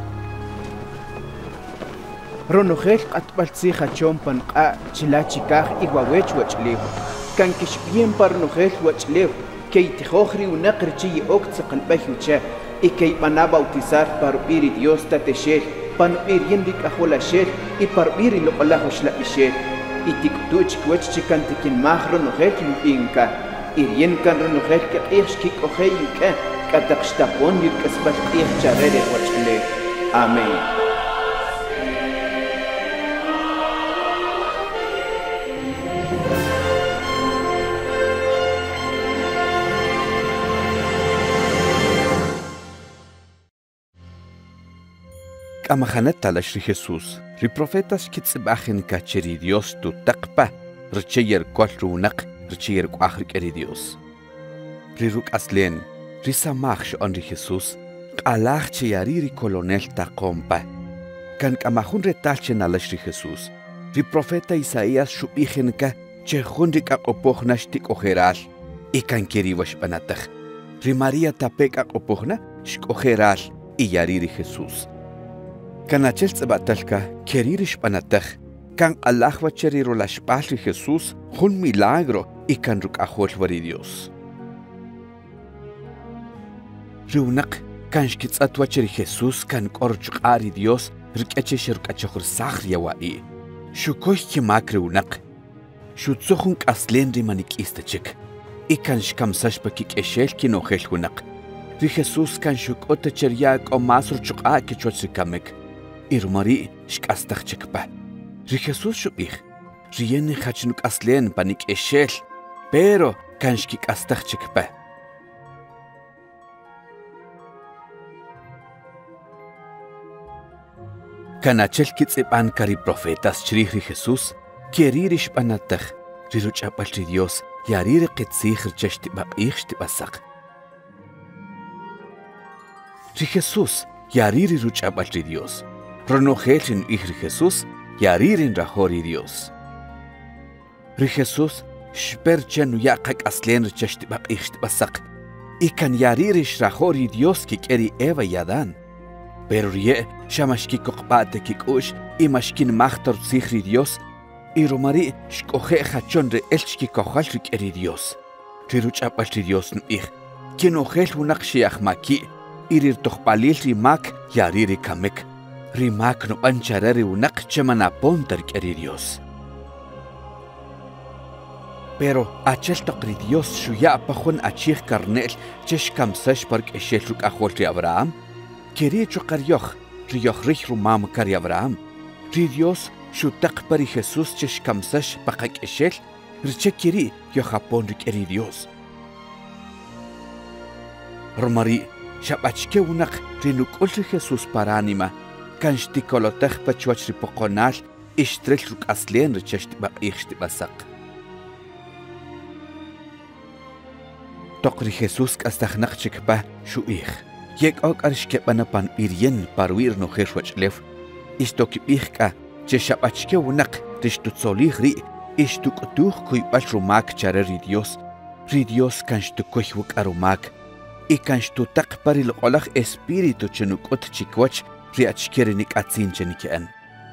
Ronogel qatbaltsi hachompan qa chilachikaj iwawech wachlew. Kan kishbien parnogel wachlew. Kay tijohri unaqrichi oktsa qalbahucha. Ikay pana bautizar parubiri Dios tateshel. Panubiri yendik aholashel. I parubiri loqalahoshla ishel. Itiktuch kwachchikan tikin mah ronogel inka. Irien kan ronogel ke irshki koheyuka. Katakstapon yukasbal ircharere wachle. Amen. Kamahanet talash ri Jesús. Ri profetas kitzibajin kacheri Dios tu taqpa. Richeyer kwalru naq. Richeyer kwahrik eri Dios. Ri ruk aslen. Risa machsh on ri Jesús, qalach chiyariri colonel taqompa. kan kamahun retal chenalash ri Jesús. Ri profeta Isaías shubijenka chehun ri kakopohna shtik ojeral. Y kan kiri washpanatach. Ri María tapek kakopohna shkojeral y yariri Jesús. Kanachel tzabatalka keriri shpanatach. Kan Allah wacheri rolashpal ri Jesús hun milagro y kan ruk ahol vari Dios. Riunak kan shkitsat wacheri Jesús kan korchuk ari Dios rikache shirkachur sahri yawa'i. Shukoy kimak riunak. Shutsuhun kaslen ri manik istachik. Y kan shkamsash pakik eshel kinojel hunak. Ri Jesús kan shukota cheryak o masur chuk'a kichotikamek. Irmari shkastach chikpa. Ri Jesús shubih. Rieni hachnuk aslen panik eshel. Pero kan shkikastach chikpa. Kanachel kitzipan kari profetas chrih ri Jesús. Kerirish panatach. Riruchapal ri Dios. Yariri qitzih rchashtibaq ihtibasaq. Ri Jesús yariri ruchapal ri Dios. Ronojelin ihri Jesús yaririn rahori Dios. Ri Jesús shperchen yaqaq aslen rchashtibaq ihtibasaq. Ikan yariri shrahori Dios kikeri Eva yadan. Pero rie shamashki koqpate kikush imashkin mahtar tzihri Dios. Y romari shkoje hachon re elchki kohal rik eri Dios. Riruch apal ri Dios nu ich. Kien ojel unak shiach maki. Irir tohpalil rimak yariri kamek. Rimak no ancharari unak chemana ponta rik eri Dios. Pero achel tokri Dios shuya apahun achich karnel chesh kamsash park eshel ruk ahol ri Abraham. Keri chokar yoch riyoch rich rumam kari Abraham. Ri Dios Shutak pari Jesús chesh kamsash pakak eshel, richekiri yo Japón rik eri Dios. Romari, shabachke unak rinuk ulri Jesús paranima, kan shtikolotech pachuach ripokonal, ishtrel ruk aslen richeshtibaq ichtibasaq. Tokri Jesús kastachnak chikpa shu ich. Yek ok arishkepana pan irien parwir no hershwachlef, istokibihka. Cheshapachke unak rishtutzolih ri ishtukutuh kuipal rumak charari Dios. Ri Dios kanshtukuh wuk arumak. I kanshtutak paril olach espiritu chenukot chikwach ri achkerinik atzin chenikian.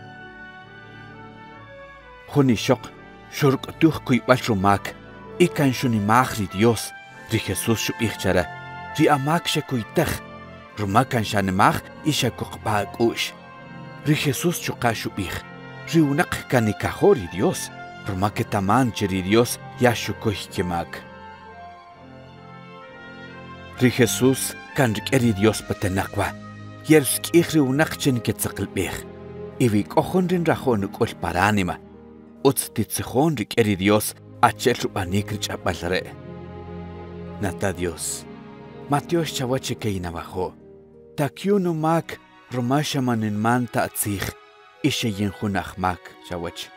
Huni shok shurkutuh kuipal rumak. I kanshunimach ri Dios. Ri Jesús shubichara. Ri amak shekuitach. Rumak kanshanimach ishakukpaak ush. Ri Jesús chukashu ich. Ri unak kanikahori Dios. Rumake taman cheri Dios yashukoh kemak. Ri Jesús kan rikeri Dios patanakwa. Yersk ich ri unak chen ketzaqlbech. Ivik ochon rin rachon ukol paranima. Utz titzchon rikeri Dios achel rupanik richapalre. Nata Dios. Matios chawache keinabajo. Takyunu mak. Romasha manin manta atzich, ishe yin hunachmak chawach.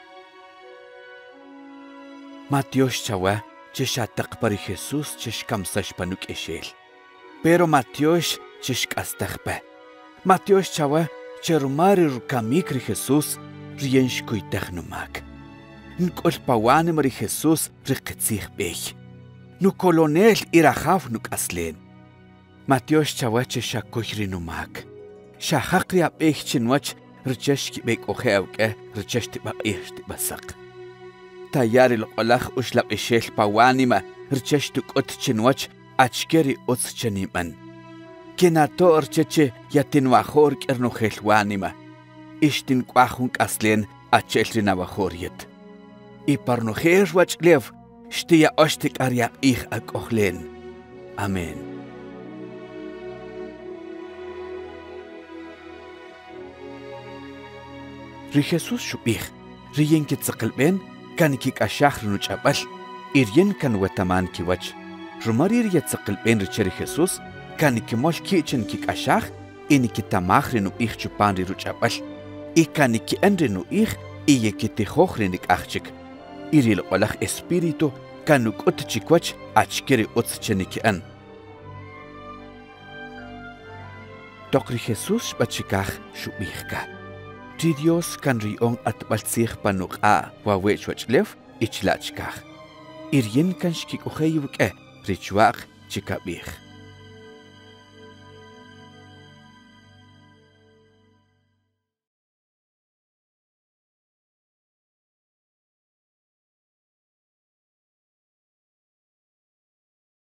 Matios chawa, chishatak pari Jesús chishkamsash panuk eshel. Pero Matios chishkastachpe. Matios chawa, cherumari rukamikri Jesús, rienshkuitechnumak. Nkol pawanemari Jesús rikitzich bech. Nu kolonel irahaf nuk aslen. Matios chawa chishakuchrinumak. Shahakri ap echinwach richeshki bek oheawke richeshti bak ehti basak. Tayari lokolach ushlap eshel pawanima richeshtu kot chinwach achkeri uts cheniman. Kenato orcheche yatinwahor kernohelwanima. Ishtin kwahun kaslen achelri navahoriet. I parnoherwach lev shtia oshtik aria ich ak ohlen. Amen. Ri Jesús shubih, riyen kitzaqalben, kan kik ashach runuchapal, iryen kan wetaman kiwach. Rumarir yatzaqalben richeri Jesús, kan ikimosh kichen kik ashach, ini kitamach rinu ich chupan riruchapal. I kan iki enrinu ich, iye kitihoch rinik achchik. Iril olach espiritu, kan ukut chikwach, achkiri utschenikian. Tokri Jesús bachikach shubihka. Ri Dios kan rion atbalsig panuqa wawech wachlef ichlachkaj. Irien kan shkikuhe yuke richuaq chikabij.